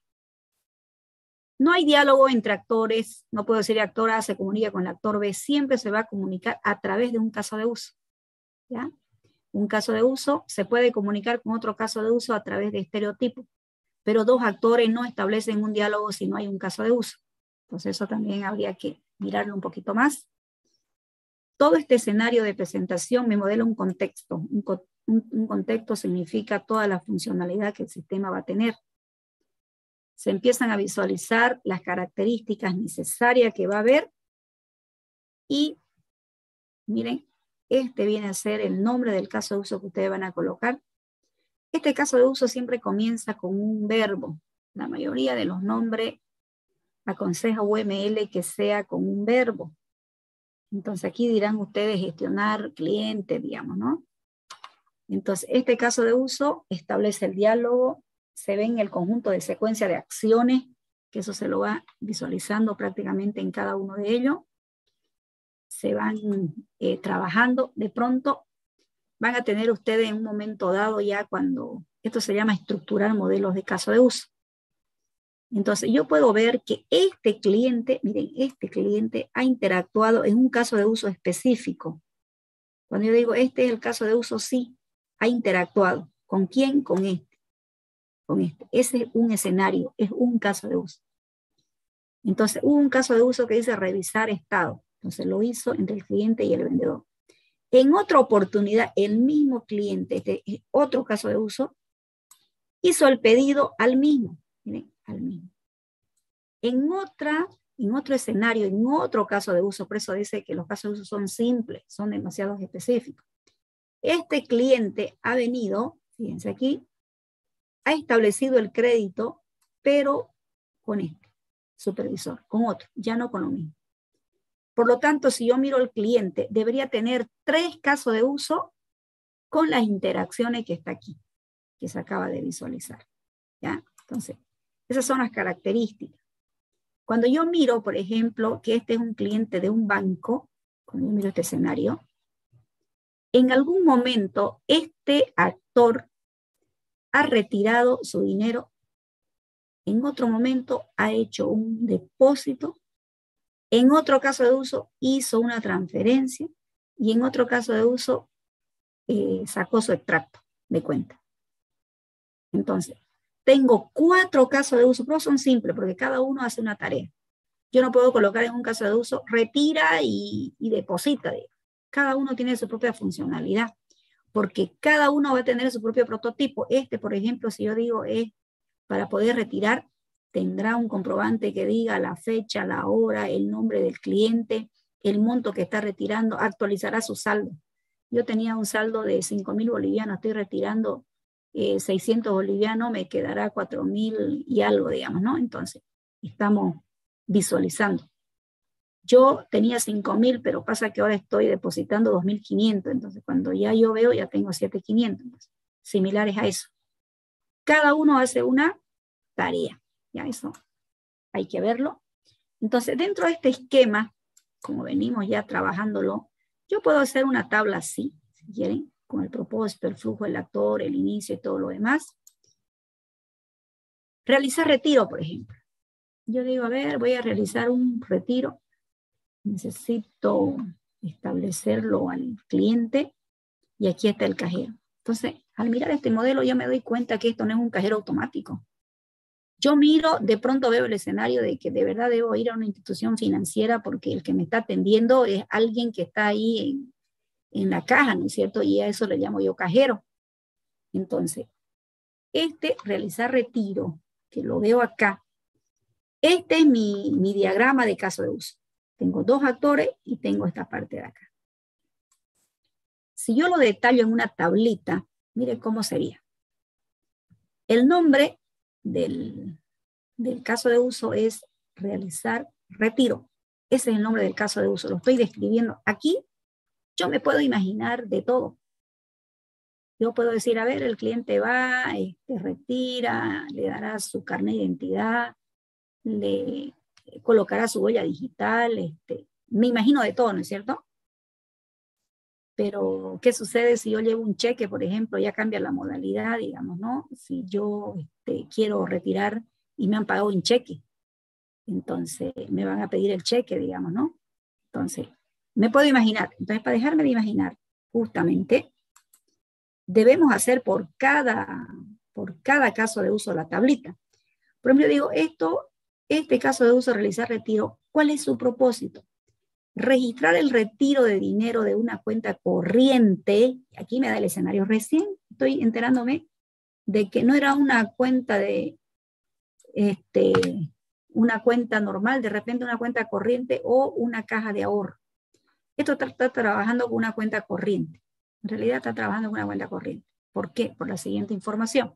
No hay diálogo entre actores, no puedo decir actor A se comunica con el actor B, siempre se va a comunicar a través de un caso de uso. ¿Ya? Un caso de uso se puede comunicar con otro caso de uso a través de estereotipos, pero dos actores no establecen un diálogo si no hay un caso de uso. Entonces eso también habría que mirarlo un poquito más. Todo este escenario de presentación me modela un contexto. Un contexto significa toda la funcionalidad que el sistema va a tener. Se empiezan a visualizar las características necesarias que va a haber y miren, este viene a ser el nombre del caso de uso que ustedes van a colocar. Este caso de uso siempre comienza con un verbo. La mayoría de los nombres aconseja UML que sea con un verbo. Entonces aquí dirán ustedes gestionar clientes, digamos, ¿no? Entonces este caso de uso establece el diálogo, se ve en el conjunto de secuencia de acciones, que eso se lo va visualizando prácticamente en cada uno de ellos. Se van trabajando, de pronto van a tener ustedes en un momento dado ya cuando, esto se llama estructurar modelos de caso de uso. Entonces yo puedo ver que este cliente, miren, este cliente ha interactuado en un caso de uso específico. Cuando yo digo este es el caso de uso, sí, ha interactuado. ¿Con quién? Con este. Con este. Ese es un escenario, es un caso de uso. Entonces hubo un caso de uso que dice revisar estado. Entonces lo hizo entre el cliente y el vendedor. En otra oportunidad, el mismo cliente, este es otro caso de uso, hizo el pedido al mismo. Miren, al mismo. En otro escenario, en otro caso de uso, por eso dice que los casos de uso son simples, son demasiado específicos. Este cliente ha venido, fíjense aquí, ha establecido el crédito, pero con este supervisor, con otro, ya no con lo mismo. Por lo tanto, si yo miro al cliente, debería tener 3 casos de uso con las interacciones que está aquí, que se acaba de visualizar. ¿Ya? Entonces, esas son las características. Cuando yo miro, por ejemplo, que este es un cliente de un banco, cuando yo miro este escenario, en algún momento este actor ha retirado su dinero, en otro momento ha hecho un depósito, en otro caso de uso hizo una transferencia y en otro caso de uso sacó su extracto de cuenta. Entonces, tengo 4 casos de uso, pero son simples porque cada uno hace una tarea. Yo no puedo colocar en un caso de uso, retira y deposita. Cada uno tiene su propia funcionalidad. porque cada uno va a tener su propio prototipo. Este, por ejemplo, si yo digo es para poder retirar, tendrá un comprobante que diga la fecha, la hora, el nombre del cliente, el monto que está retirando, actualizará su saldo. Yo tenía un saldo de 5.000 bolivianos, estoy retirando 600 bolivianos, me quedará 4.000 y algo, digamos, ¿no? Entonces, estamos visualizando. Yo tenía 5.000, pero pasa que ahora estoy depositando 2.500, entonces cuando ya yo veo, ya tengo 7.500, entonces, similares a eso. Cada uno hace una tarea, ya eso hay que verlo. Entonces, dentro de este esquema, como venimos ya trabajándolo, yo puedo hacer una tabla así, si quieren, con el propósito, el flujo del actor, el inicio y todo lo demás. Realizar retiro, por ejemplo. Yo digo, a ver, voy a realizar un retiro. Necesito establecerlo al cliente y aquí está el cajero. Entonces, al mirar este modelo, yo me doy cuenta que esto no es un cajero automático. Yo miro, de pronto veo el escenario de que de verdad debo ir a una institución financiera porque el que me está atendiendo es alguien que está ahí en la caja, ¿no es cierto? Y a eso le llamo yo cajero. Entonces, realizar retiro, que lo veo acá, este es mi diagrama de caso de uso. Tengo dos actores y tengo esta parte de acá. Si yo lo detallo en una tablita, mire cómo sería. El nombre del caso de uso es realizar retiro. Ese es el nombre del caso de uso. Lo estoy describiendo aquí. Yo me puedo imaginar de todo. Yo puedo decir, a ver, el cliente va, retira, le dará su carnet de identidad, le colocará su huella digital. Me imagino de todo, ¿no es cierto? Pero, ¿qué sucede si yo llevo un cheque, por ejemplo? Ya cambia la modalidad, digamos, ¿no? Si yo quiero retirar y me han pagado en cheque, entonces me van a pedir el cheque, digamos, ¿no? Entonces, me puedo imaginar. Entonces, para dejarme de imaginar, justamente, debemos hacer por cada caso de uso la tablita. Por ejemplo, digo, este caso de uso, realizar retiro, ¿cuál es su propósito? Registrar el retiro de dinero de una cuenta corriente. Aquí me da el escenario. Recién estoy enterándome de que no era una cuenta una cuenta normal, de repente una cuenta corriente o una caja de ahorro. Esto está trabajando con una cuenta corriente. En realidad está trabajando con una cuenta corriente. ¿Por qué? Por la siguiente información.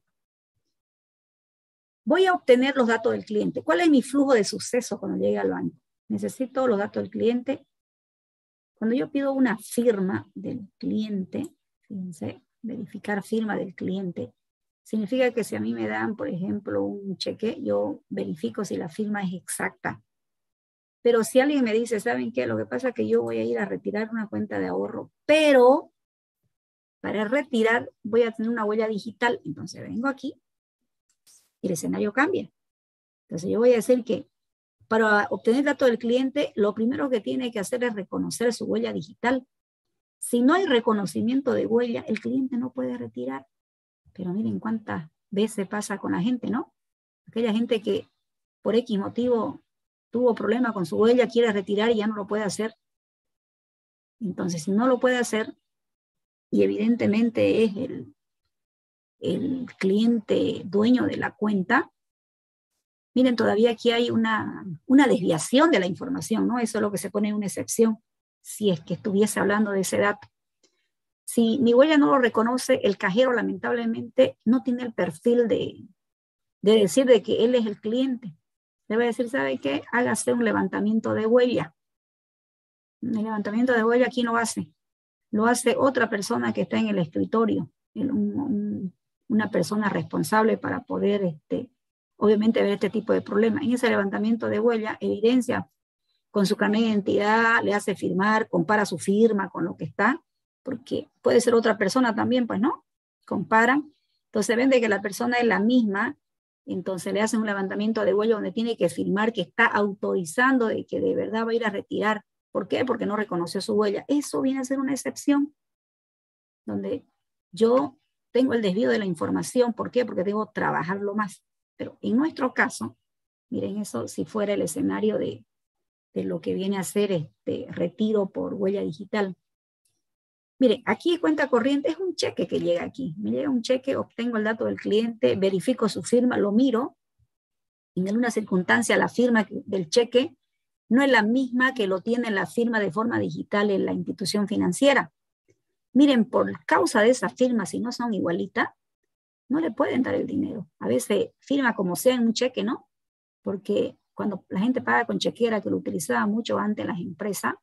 Voy a obtener los datos del cliente. ¿Cuál es mi flujo de suceso cuando llegue al banco? Necesito los datos del cliente. Cuando yo pido una firma del cliente, fíjense, verificar firma del cliente, significa que si a mí me dan, por ejemplo, un cheque, yo verifico si la firma es exacta. Pero si alguien me dice, ¿saben qué? Lo que pasa es que yo voy a ir a retirar una cuenta de ahorro, pero para retirar voy a tener una huella digital. Entonces vengo aquí y el escenario cambia. Entonces yo voy a decir que para obtener datos del cliente, lo primero que tiene que hacer es reconocer su huella digital. Si no hay reconocimiento de huella, el cliente no puede retirar. Pero miren cuántas veces pasa con la gente, ¿no? Aquella gente que por X motivo tuvo problema con su huella, quiere retirar y ya no lo puede hacer. Entonces, si no lo puede hacer, y evidentemente es el cliente dueño de la cuenta, miren, todavía aquí hay una desviación de la información, ¿no? Eso es lo que se pone en una excepción, si es que estuviese hablando de ese dato. Si mi huella no lo reconoce, el cajero lamentablemente no tiene el perfil de decir de que él es el cliente. Le voy a decir, ¿sabe qué? Hágase un levantamiento de huella. El levantamiento de huella aquí no hace. Lo hace otra persona que está en el escritorio, una persona responsable para poder, obviamente, ver este tipo de problemas. En ese levantamiento de huella, evidencia con su carnet de identidad, le hace firmar, compara su firma con lo que está, porque puede ser otra persona también, pues no, comparan. Entonces ven de que la persona es la misma, entonces le hacen un levantamiento de huella donde tiene que firmar que está autorizando de que de verdad va a ir a retirar. ¿Por qué? Porque no reconoció su huella. Eso viene a ser una excepción, donde yo tengo el desvío de la información. ¿Por qué? Porque debo trabajarlo más. Pero en nuestro caso, miren eso, si fuera el escenario de lo que viene a ser retiro por huella digital. Miren, aquí cuenta corriente es un cheque que llega aquí. Me llega un cheque, obtengo el dato del cliente, verifico su firma, lo miro. En alguna circunstancia la firma del cheque no es la misma que lo tiene la firma de forma digital en la institución financiera. Miren, por causa de esa firma, si no son igualitas, no le pueden dar el dinero. A veces firma como sea en un cheque, ¿no? Porque cuando la gente paga con chequera, que lo utilizaba mucho antes las empresas,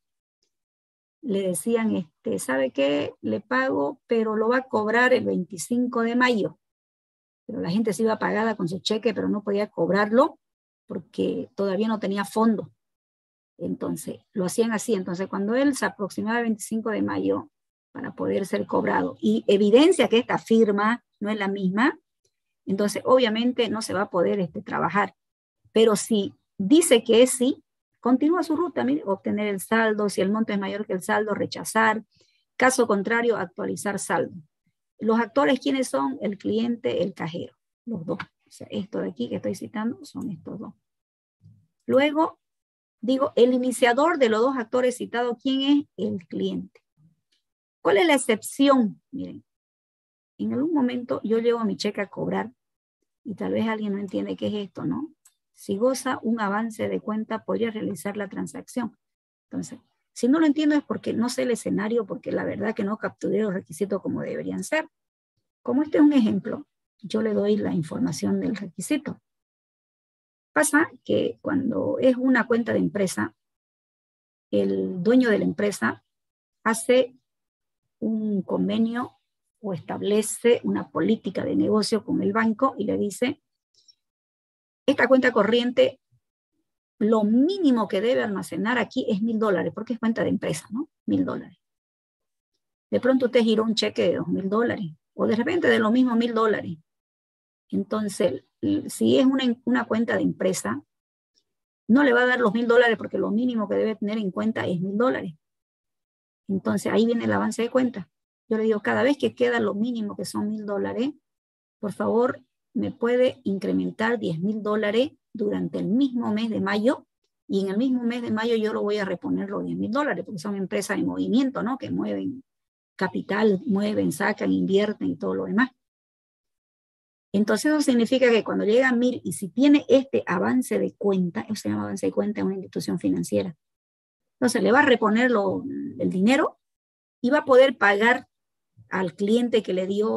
le decían, ¿sabe qué? Le pago, pero lo va a cobrar el 25 de mayo. Pero la gente se iba pagada con su cheque, pero no podía cobrarlo porque todavía no tenía fondo. Entonces, lo hacían así. Entonces, cuando él se aproximaba el 25 de mayo para poder ser cobrado y evidencia que esta firma no es la misma, entonces obviamente no se va a poder trabajar. Pero si dice que es sí, continúa su ruta, mire, obtener el saldo, si el monto es mayor que el saldo, rechazar. Caso contrario, actualizar saldo. Los actores, ¿quiénes son? El cliente, el cajero, los dos. O sea, esto de aquí que estoy citando son estos dos. Luego, digo, el iniciador de los dos actores citados, ¿quién es? El cliente. ¿Cuál es la excepción? Miren, en algún momento yo llevo mi cheque a cobrar y tal vez alguien no entiende qué es esto, ¿no? Si goza un avance de cuenta, podría realizar la transacción. Entonces, si no lo entiendo es porque no sé el escenario, porque la verdad que no capturé los requisitos como deberían ser. Como este es un ejemplo, yo le doy la información del requisito. Pasa que cuando es una cuenta de empresa, el dueño de la empresa hace un convenio o establece una política de negocio con el banco y le dice, esta cuenta corriente, lo mínimo que debe almacenar aquí es $1,000, porque es cuenta de empresa, ¿no? $1,000. De pronto usted giró un cheque de $2,000, o de repente de lo mismo $1,000. Entonces, si es una cuenta de empresa, no le va a dar los $1,000 porque lo mínimo que debe tener en cuenta es $1,000. Entonces, ahí viene el avance de cuenta. Yo le digo, cada vez que queda lo mínimo que son $1,000, por favor, me puede incrementar $10,000 durante el mismo mes de mayo, y en el mismo mes de mayo yo lo voy a reponer los $10,000, porque son empresas en movimiento, ¿no? Que mueven capital, mueven, sacan, invierten y todo lo demás. Entonces eso significa que cuando llega a 1,000 y si tiene este avance de cuenta, eso se llama avance de cuenta en una institución financiera, entonces le va a reponer el dinero y va a poder pagar al cliente que le dio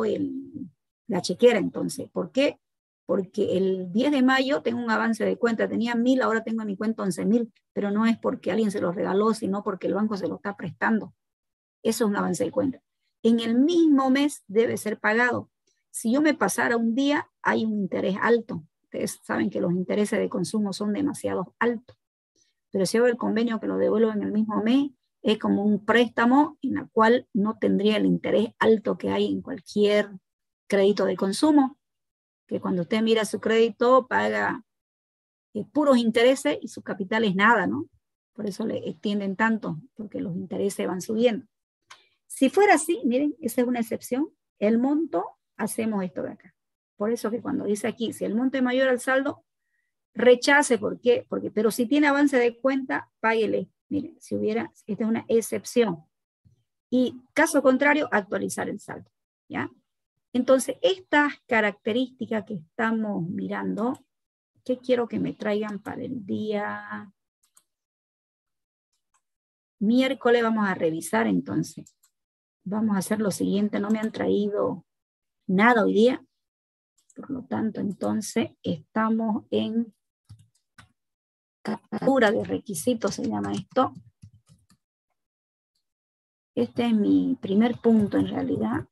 la chequera. Entonces, ¿por qué? Porque el 10 de mayo tengo un avance de cuenta, tenía 1,000, ahora tengo en mi cuenta 11,000, pero no es porque alguien se lo regaló, sino porque el banco se lo está prestando. Eso es un avance de cuenta. En el mismo mes debe ser pagado. Si yo me pasara un día, hay un interés alto. Ustedes saben que los intereses de consumo son demasiado altos. Pero si hago el convenio que lo devuelvo en el mismo mes, es como un préstamo en el cual no tendría el interés alto que hay en cualquier crédito de consumo, que cuando usted mira su crédito paga puros intereses y su capital es nada, ¿no? Por eso le extienden tanto, porque los intereses van subiendo. Si fuera así, miren, esa es una excepción, el monto, hacemos esto de acá. Por eso que cuando dice aquí, si el monto es mayor al saldo, rechace, ¿por qué? Pero si tiene avance de cuenta, páguele. Miren, si hubiera, esta es una excepción. Y caso contrario, actualizar el saldo, ¿ya? Entonces, estas características que estamos mirando, ¿qué quiero que me traigan para el día miércoles? Vamos a revisar entonces. Vamos a hacer lo siguiente, no me han traído nada hoy día, por lo tanto, entonces, estamos en captura de requisitos, se llama esto. Este es mi primer punto en realidad.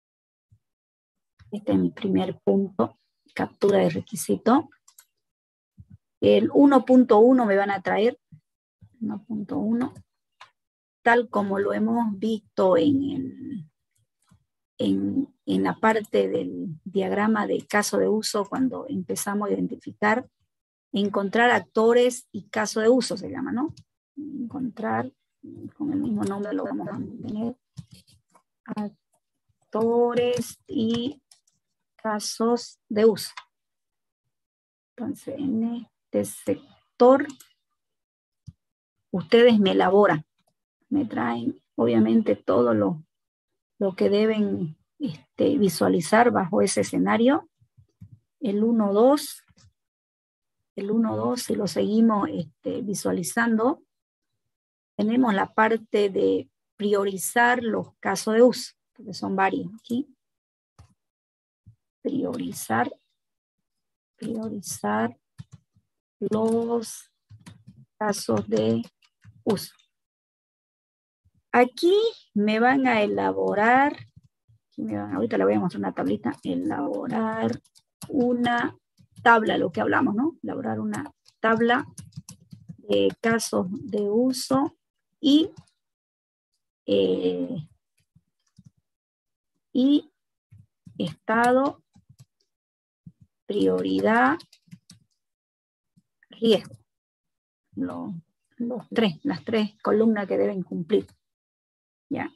Este es mi primer punto, captura de requisito. El 1.1 me van a traer, 1.1, tal como lo hemos visto en la parte del diagrama de caso de uso, cuando empezamos a identificar, encontrar actores y caso de uso se llama, ¿no? Encontrar, con el mismo nombre lo vamos a mantener, actores y casos de uso. Entonces, en este sector, ustedes me elaboran, me traen, obviamente, todos los lo que deben visualizar bajo ese escenario. El 1-2, si lo seguimos visualizando, tenemos la parte de priorizar los casos de uso, porque son varios aquí. Priorizar los casos de uso. Aquí me van a elaborar, ahorita le voy a mostrar una tablita, elaborar una tabla, lo que hablamos, ¿no? Elaborar una tabla de casos de uso y estado, prioridad, riesgo. Las tres columnas que deben cumplir. Ya.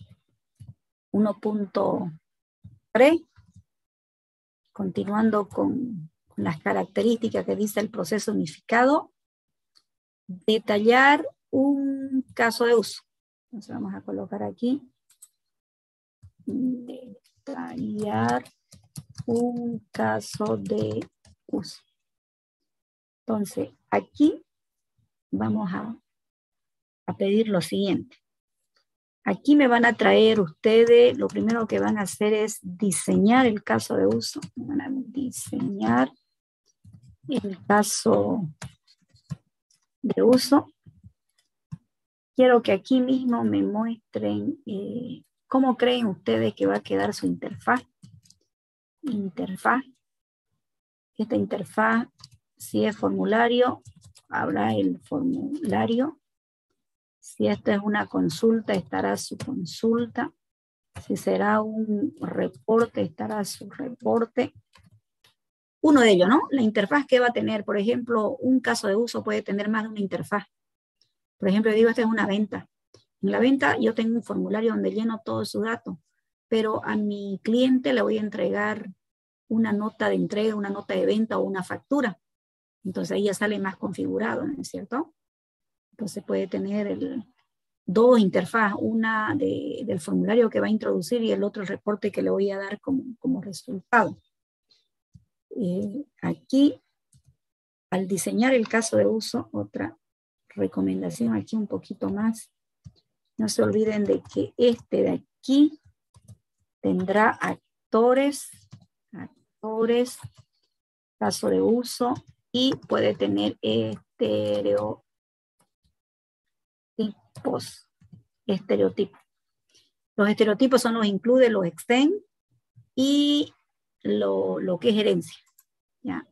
1.3, continuando con las características que dice el proceso unificado, detallar un caso de uso. Entonces vamos a colocar aquí, detallar un caso de uso. Entonces aquí vamos a pedir lo siguiente. Aquí me van a traer ustedes, lo primero que van a hacer es diseñar el caso de uso. Van a diseñar el caso de uso. Quiero que aquí mismo me muestren cómo creen ustedes que va a quedar su interfaz. Esta interfaz, si es formulario, habrá el formulario. Si esta es una consulta, estará su consulta. Si será un reporte, estará su reporte. Uno de ellos, ¿no? La interfaz que va a tener, por ejemplo, un caso de uso puede tener más de una interfaz. Por ejemplo, yo digo, esta es una venta. En la venta yo tengo un formulario donde lleno todos sus datos, pero a mi cliente le voy a entregar una nota de entrega, una nota de venta o una factura. Entonces ahí ya sale más configurado, ¿no es cierto? Entonces puede tener dos interfaces, una del formulario que va a introducir y el otro el reporte que le voy a dar como resultado. Aquí, al diseñar el caso de uso, otra recomendación aquí un poquito más. No se olviden de que este de aquí tendrá actores, caso de uso, y puede tener estereotipos. Los estereotipos son los include, los extend y lo que es gerencia. ¿Ya?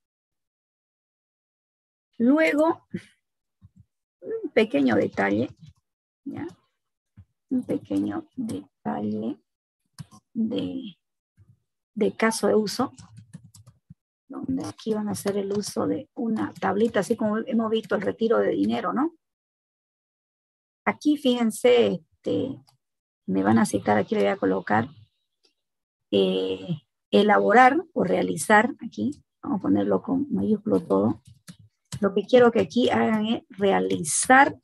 Luego, un pequeño detalle, ¿ya? Un pequeño detalle de caso de uso, donde aquí van a hacer el uso de una tablita, así como hemos visto el retiro de dinero, ¿no? Aquí, fíjense, me van a citar, aquí le voy a colocar, elaborar o realizar, aquí, vamos a ponerlo con mayúsculo todo. Lo que quiero que aquí hagan es realizar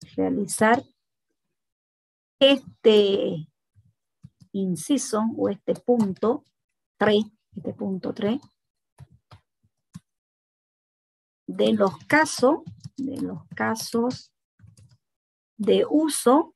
este inciso o este punto 3, de los casos de uso,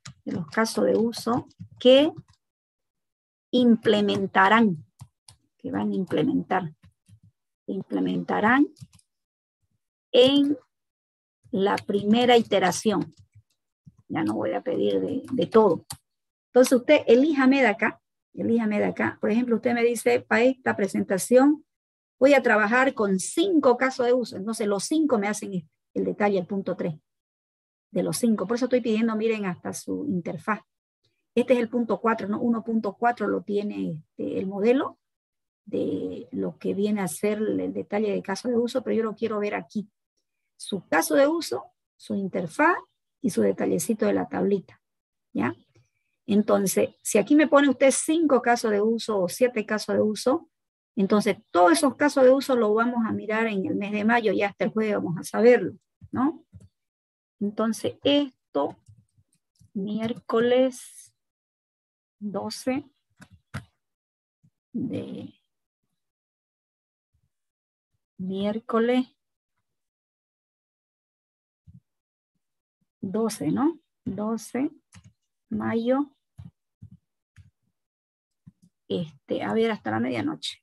que implementarán, que van a implementarán en la primera iteración. Ya no voy a pedir de todo. Entonces usted elíjame de acá. Por ejemplo, usted me dice, para esta presentación voy a trabajar con 5 casos de uso. Entonces los 5 me hacen el detalle, el punto 3. De los 5. Por eso estoy pidiendo, miren, hasta su interfaz. Este es el punto 4, ¿no? 1.4 lo tiene el modelo de lo que viene a ser el detalle de caso de uso, pero yo lo quiero ver aquí. Su caso de uso, su interfaz y su detallecito de la tablita, ¿ya? Entonces, si aquí me pone usted 5 casos de uso o 7 casos de uso, entonces todos esos casos de uso los vamos a mirar en el mes de mayo, ya hasta el jueves vamos a saberlo, ¿no? Entonces, esto, miércoles 12 de miércoles 12, ¿no? 12 mayo. A ver, hasta la medianoche.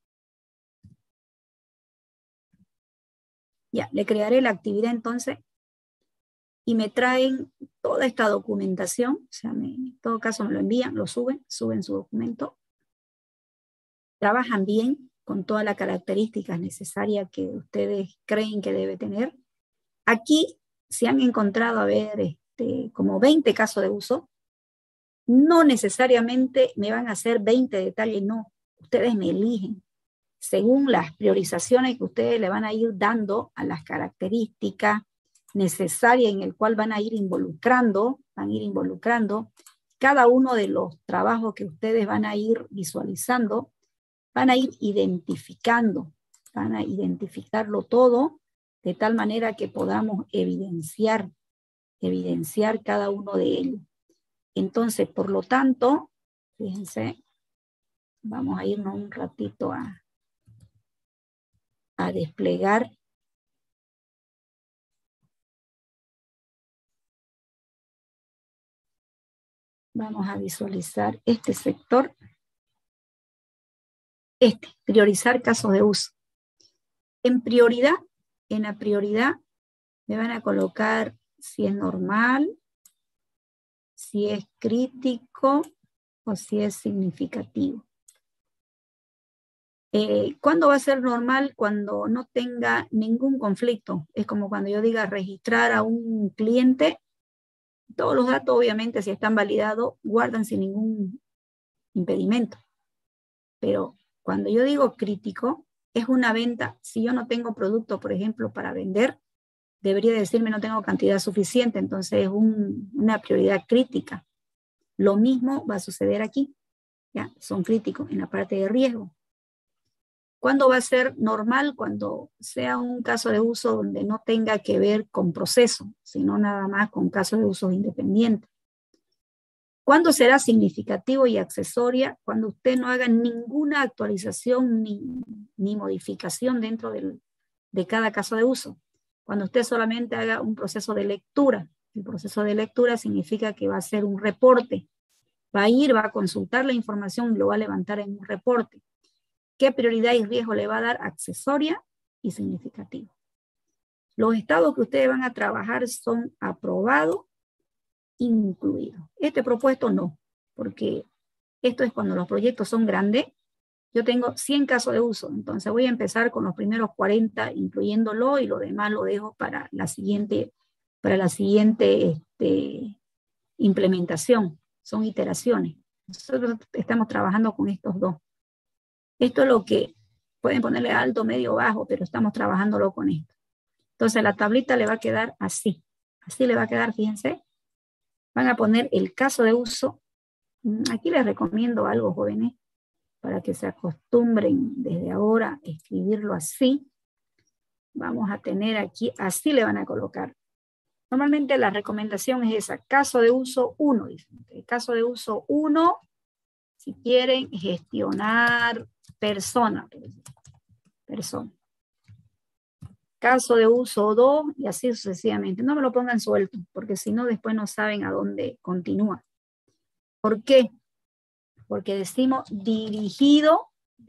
Ya, le crearé la actividad entonces y me traen toda esta documentación, o sea, en todo caso me lo envían, lo suben su documento, trabajan bien con todas las características necesarias que ustedes creen que debe tener. Aquí se han encontrado, a ver, como 20 casos de uso. No necesariamente me van a hacer 20 detalles, no. Ustedes me eligen según las priorizaciones que ustedes le van a ir dando a las características necesarias en el cual van a ir involucrando cada uno de los trabajos que ustedes van a ir visualizando, van a ir identificando, van a identificarlo todo de tal manera que podamos evidenciar cada uno de ellos. Entonces, por lo tanto, fíjense, vamos a irnos un ratito a desplegar. Vamos a visualizar este sector. Priorizar casos de uso. En la prioridad, me van a colocar si es normal, si es crítico o si es significativo. ¿Cuándo va a ser normal? Cuando no tenga ningún conflicto. Es como cuando yo diga registrar a un cliente. Todos los datos, obviamente, si están validados, guardan sin ningún impedimento. Pero cuando yo digo crítico, es una venta. Si yo no tengo producto, por ejemplo, para vender, debería decirme no tengo cantidad suficiente, entonces es una prioridad crítica. Lo mismo va a suceder aquí. ¿Ya? Son críticos en la parte de riesgo. ¿Cuándo va a ser normal? Cuando sea un caso de uso donde no tenga que ver con proceso, sino nada más con casos de uso independientes. ¿Cuándo será significativo y accesoria? Cuando usted no haga ninguna actualización ni modificación dentro de cada caso de uso. Cuando usted solamente haga un proceso de lectura. El proceso de lectura significa que va a hacer un reporte. Va a consultar la información y lo va a levantar en un reporte. ¿Qué prioridad y riesgo le va a dar? Accesoria y significativa. Los estados que ustedes van a trabajar son aprobado, incluido. Este propuesto no, porque esto es cuando los proyectos son grandes. Yo tengo 100 casos de uso, entonces voy a empezar con los primeros 40 incluyéndolo y lo demás lo dejo para la siguiente implementación. Son iteraciones. Nosotros estamos trabajando con estos dos. Esto es lo que pueden ponerle alto, medio, bajo, pero estamos trabajándolo con esto. Entonces la tablita le va a quedar así. Así le va a quedar, fíjense. Van a poner el caso de uso. Aquí les recomiendo algo, jóvenes, para que se acostumbren desde ahora a escribirlo así. Vamos a tener aquí, así le van a colocar. Normalmente la recomendación es esa, caso de uso 1. El caso de uso 1, si quieren gestionar persona. Caso de uso 2 y así sucesivamente. No me lo pongan suelto, porque si no después no saben a dónde continúa. ¿Por qué? Porque decimos dirigido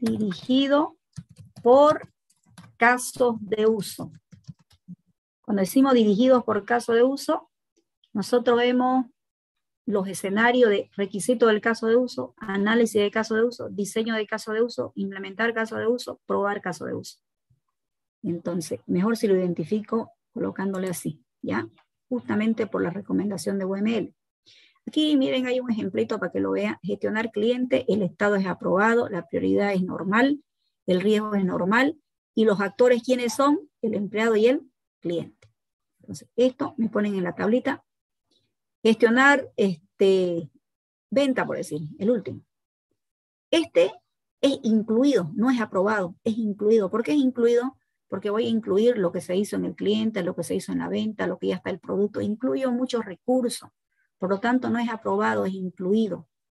por casos de uso. Cuando decimos dirigidos por caso de uso, nosotros vemos los escenarios de requisito del caso de uso, análisis de caso de uso, diseño de caso de uso, implementar caso de uso, probar caso de uso. Entonces, mejor si lo identifico colocándole así, ¿ya? Justamente por la recomendación de UML. Aquí, miren, hay un ejemplito para que lo vean. Gestionar cliente, el estado es aprobado, la prioridad es normal, el riesgo es normal, y los actores, ¿quiénes son? El empleado y el cliente. Entonces, esto me ponen en la tablita. Gestionar venta, por decir, el último. Este es incluido, no es aprobado, es incluido. ¿Por qué es incluido? Porque voy a incluir lo que se hizo en el cliente, lo que se hizo en la venta, lo que ya está el producto. Incluyo muchos recursos. Por lo tanto, no es aprobado, es incluido.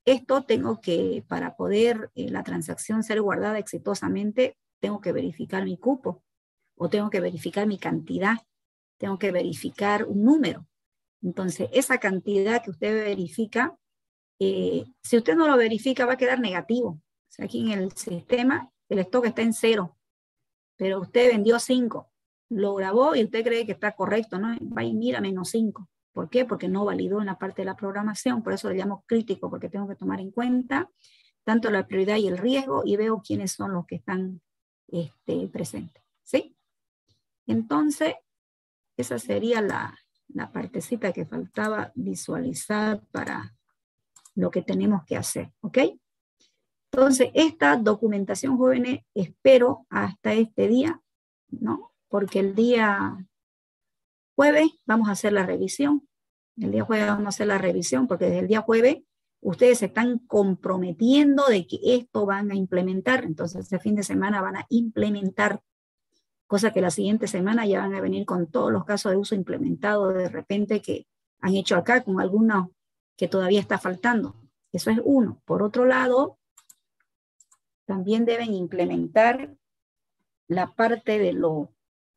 esto tengo que, para poder la transacción ser guardada exitosamente, tengo que verificar mi cupo, o tengo que verificar mi cantidad, tengo que verificar un número. Entonces, esa cantidad que usted verifica, si usted no lo verifica, va a quedar negativo. O sea, aquí en el sistema, el stock está en 0, pero usted vendió 5, lo grabó y usted cree que está correcto, ¿no? Va y mira -5. ¿Por qué? Porque no validó en la parte de la programación, por eso le llamo crítico, porque tengo que tomar en cuenta tanto la prioridad y el riesgo y veo quiénes son los que están presentes, ¿sí? Entonces, esa sería la partecita que faltaba visualizar para lo que tenemos que hacer, ¿ok? Entonces, esta documentación, jóvenes, espero hasta este día, ¿no? Porque el día jueves vamos a hacer la revisión. El día jueves vamos a hacer la revisión porque desde el día jueves ustedes se están comprometiendo de que esto van a implementar. Entonces, este fin de semana van a implementar, cosa que la siguiente semana ya van a venir con todos los casos de uso implementados de repente que han hecho acá, con algunos que todavía está faltando. Eso es uno. Por otro lado, también deben implementar la parte de lo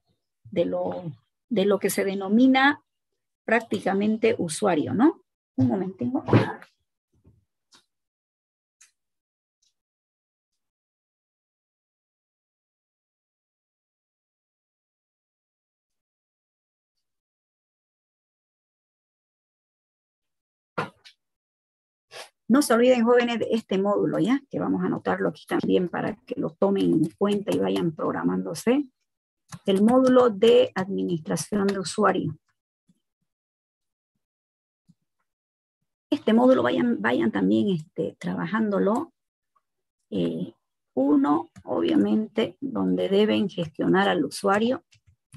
que se denomina prácticamente usuario, ¿no? Un momentito. No se olviden, jóvenes, de este módulo, ¿ya? Que vamos a anotarlo aquí también para que lo tomen en cuenta y vayan programándose. El módulo de administración de usuario. Este módulo vayan también trabajándolo. Uno, obviamente, donde deben gestionar al usuario.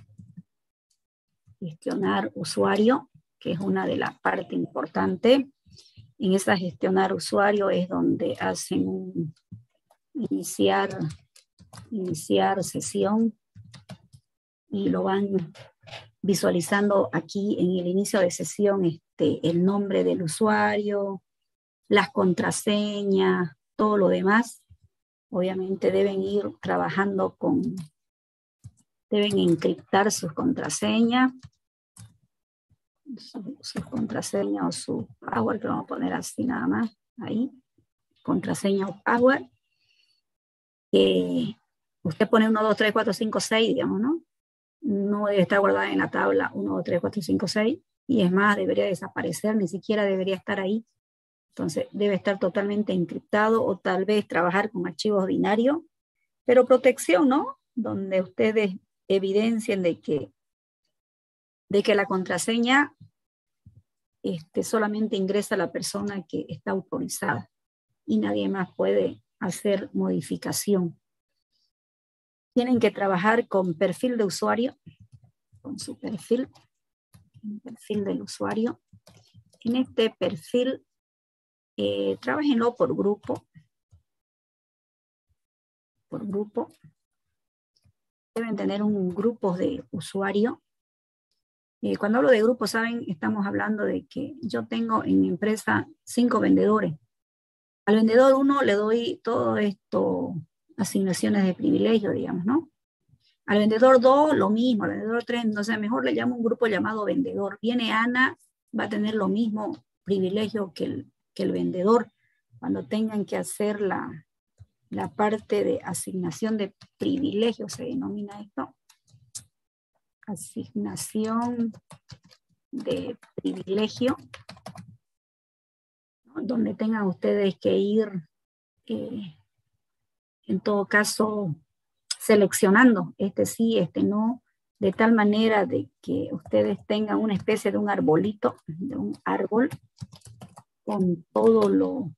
Gestionar usuario, que es una de las partes importantes. En esa gestionar usuario es donde hacen un iniciar sesión y lo van visualizando aquí en el inicio de sesión el nombre del usuario, las contraseñas, todo lo demás. Obviamente deben ir trabajando deben encriptar sus contraseñas, sus contraseñas o su password, que lo vamos a poner así nada más, ahí, contraseña o password. Usted pone 1, 2, 3, 4, 5, 6, digamos, ¿no? No debe estar guardada en la tabla 1, 2, 3, 4, 5, 6, y es más, debería desaparecer, ni siquiera debería estar ahí. Entonces, debe estar totalmente encriptado o tal vez trabajar con archivos binarios, pero protección, ¿no? Donde ustedes evidencien de que la contraseña solamente ingresa la persona que está autorizada y nadie más puede hacer modificación. Tienen que trabajar con perfil de usuario, con su perfil del usuario. En este perfil, trabajenlo por grupo. Por grupo. Deben tener un grupo de usuario. Cuando hablo de grupo, saben, estamos hablando de que yo tengo en mi empresa 5 vendedores. Al vendedor 1 le doy todo esto, asignaciones de privilegio, digamos, ¿no? Al vendedor 2, lo mismo. Al vendedor 3, entonces mejor le llamo un grupo llamado vendedor. Viene Ana, va a tener lo mismo privilegio que el vendedor. Cuando tengan que hacer la parte de asignación de privilegio, se denomina esto. Asignación de privilegio, ¿no? Donde tengan ustedes que ir, en todo caso, seleccionando sí, no, de tal manera de que ustedes tengan una especie de un arbolito, de un árbol, con todos los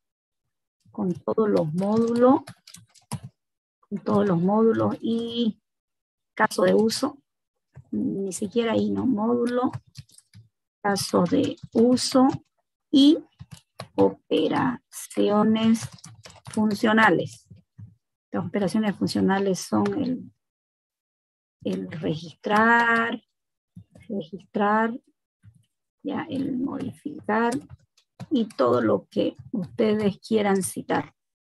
módulos y caso de uso, ni siquiera ahí, no, módulo, caso de uso y operaciones funcionales. Las operaciones funcionales son el registrar, ya el modificar, y todo lo que ustedes quieran citar.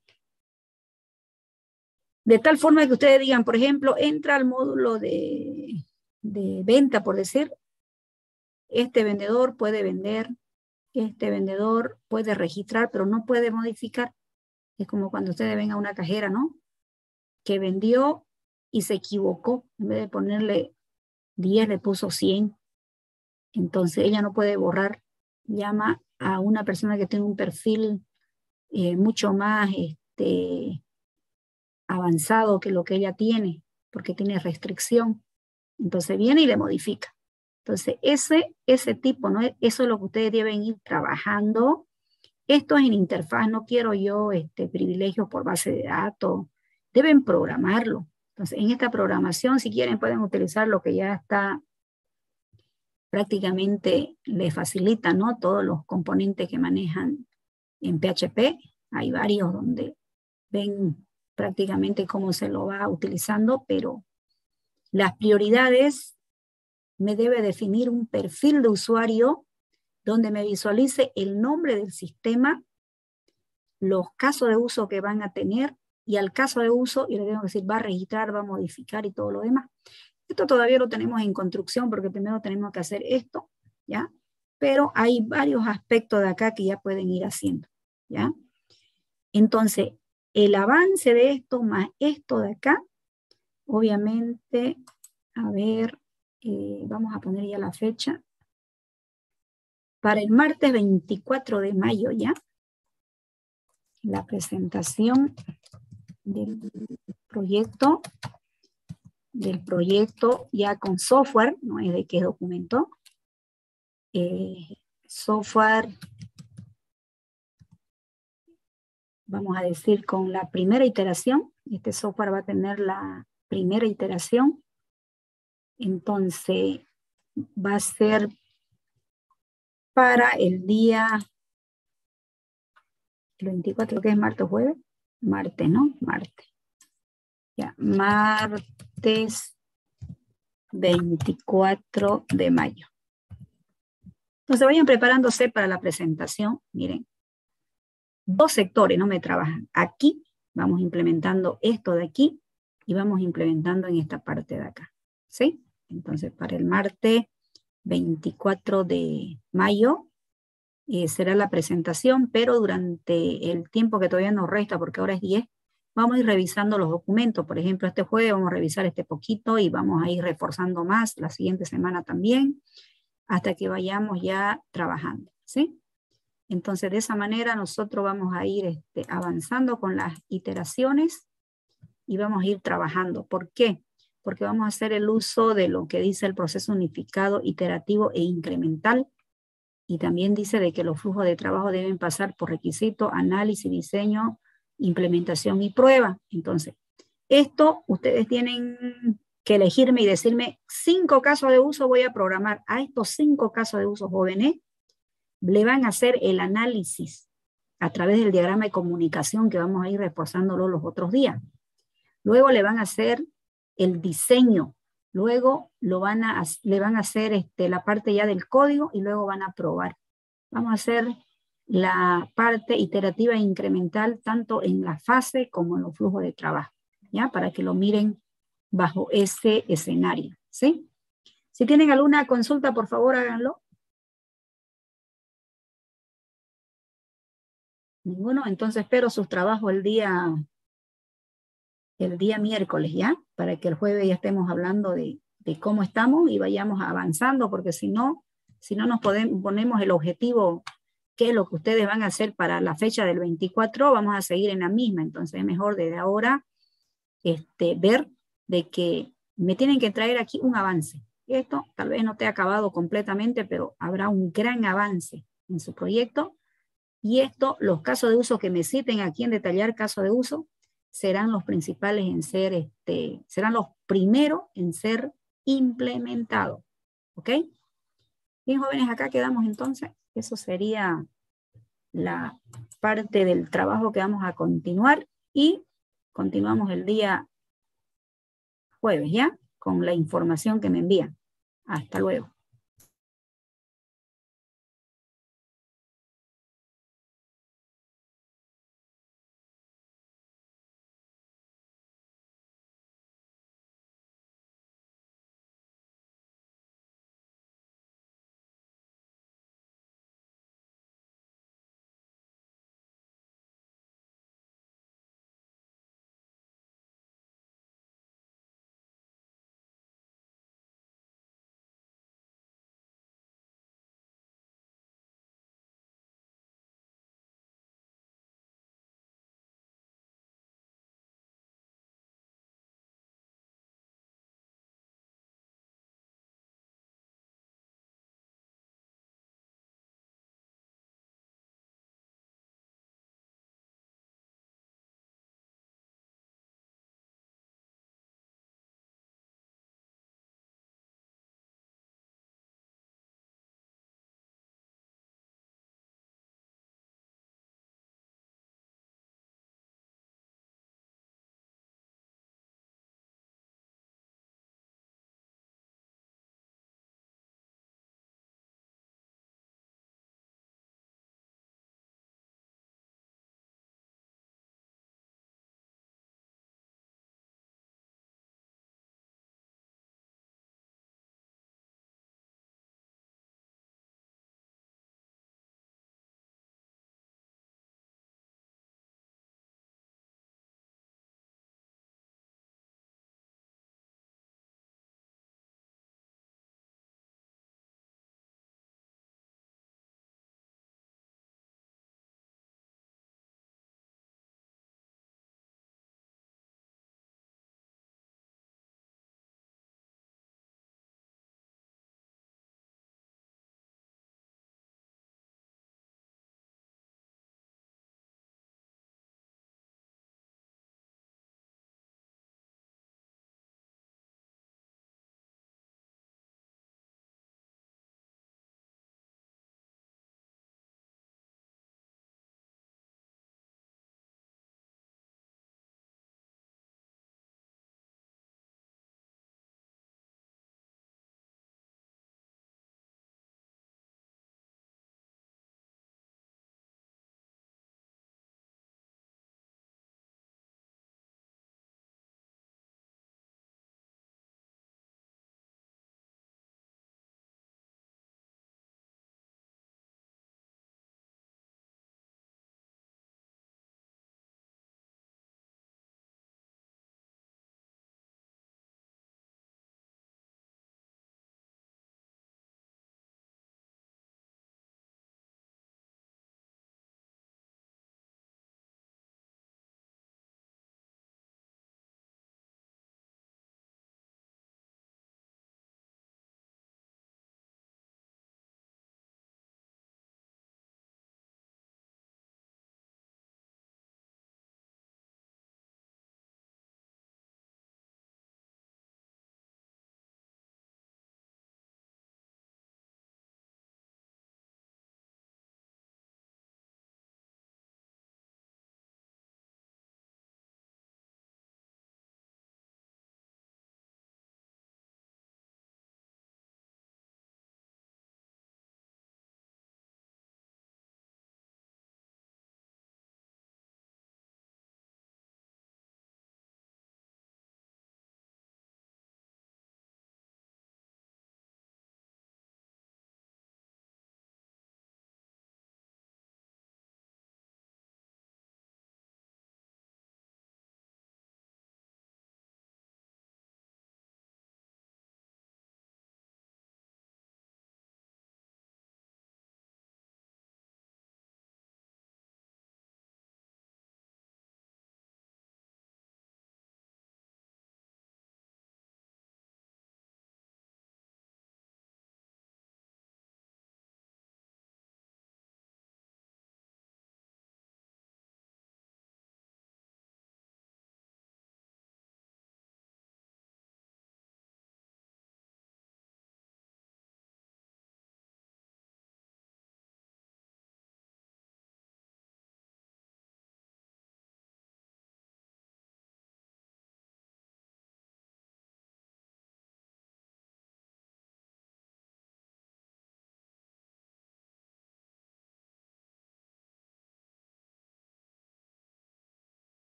De tal forma que ustedes digan, por ejemplo, entra al módulo de venta, por decir, este vendedor puede vender, este vendedor puede registrar, pero no puede modificar. Es como cuando ustedes ven a una cajera, ¿no? Que vendió y se equivocó. En vez de ponerle 10, le puso 100. Entonces ella no puede borrar. Llama a una persona que tiene un perfil mucho más avanzado que lo que ella tiene, porque tiene restricción. Entonces viene y le modifica. Entonces ese tipo, ¿no? Eso es lo que ustedes deben ir trabajando. Esto es en interfaz, no quiero yo privilegios por base de datos. Deben programarlo. Entonces en esta programación, si quieren, pueden utilizar lo que ya está prácticamente, les facilita, ¿no? Todos los componentes que manejan en PHP. Hay varios donde ven prácticamente cómo se lo va utilizando, pero las prioridades me debe definir un perfil de usuario donde me visualice el nombre del sistema, los casos de uso que van a tener, y al caso de uso, y le tengo que decir, va a registrar, va a modificar y todo lo demás. Esto todavía lo tenemos en construcción porque primero tenemos que hacer esto, ¿ya? Pero hay varios aspectos de acá que ya pueden ir haciendo, ¿ya? Entonces, el avance de esto más esto de acá, obviamente, a ver, vamos a poner ya la fecha. Para el martes 24 de mayo ya, la presentación del proyecto ya con software, no es de qué documento, software, vamos a decir con la primera iteración. Este software va a tener la primera iteración, entonces va a ser para el día 24, que es martes o jueves, martes, ¿no? Martes. Ya, martes 24 de mayo. Entonces vayan preparándose para la presentación. Miren, 2 sectores no me trabajan. Aquí vamos implementando esto de aquí y vamos implementando en esta parte de acá. ¿Sí? Entonces para el martes 24 de mayo será la presentación, pero durante el tiempo que todavía nos resta, porque ahora es 10, vamos a ir revisando los documentos. Por ejemplo, este jueves vamos a revisar este poquito y vamos a ir reforzando más la siguiente semana también, hasta que vayamos ya trabajando, ¿sí? Entonces, de esa manera nosotros vamos a ir avanzando con las iteraciones y vamos a ir trabajando. ¿Por qué? Porque vamos a hacer el uso de lo que dice el proceso unificado, iterativo e incremental. Y también dice de que los flujos de trabajo deben pasar por requisito, análisis, diseño, implementación y prueba. Entonces, esto ustedes tienen que elegirme y decirme 5 casos de uso voy a programar. A estos 5 casos de uso, jóvenes, le van a hacer el análisis a través del diagrama de comunicación que vamos a ir reforzándolo los otros días. Luego le van a hacer el diseño. Luego le van a hacer la parte ya del código y luego van a probar. Vamos a hacer la parte iterativa e incremental tanto en la fase como en los flujos de trabajo, ¿ya? Para que lo miren bajo ese escenario, ¿sí? Si tienen alguna consulta, por favor, háganlo. Ninguno, entonces espero sus trabajos el día miércoles, ¿ya? Para que el jueves ya estemos hablando de cómo estamos y vayamos avanzando, porque si no nos ponemos el objetivo, qué es lo que ustedes van a hacer para la fecha del 24, vamos a seguir en la misma. Entonces es mejor desde ahora ver de que me tienen que traer aquí un avance. Esto tal vez no esté acabado completamente, pero habrá un gran avance en su proyecto. Y los casos de uso que me citen aquí en detallar caso de uso, serán los principales en ser, serán los primeros en ser implementados. ¿Ok? Bien, jóvenes, acá quedamos entonces. Eso sería la parte del trabajo que vamos a continuar y continuamos el día jueves, ¿ya? Con la información que me envían. Hasta luego.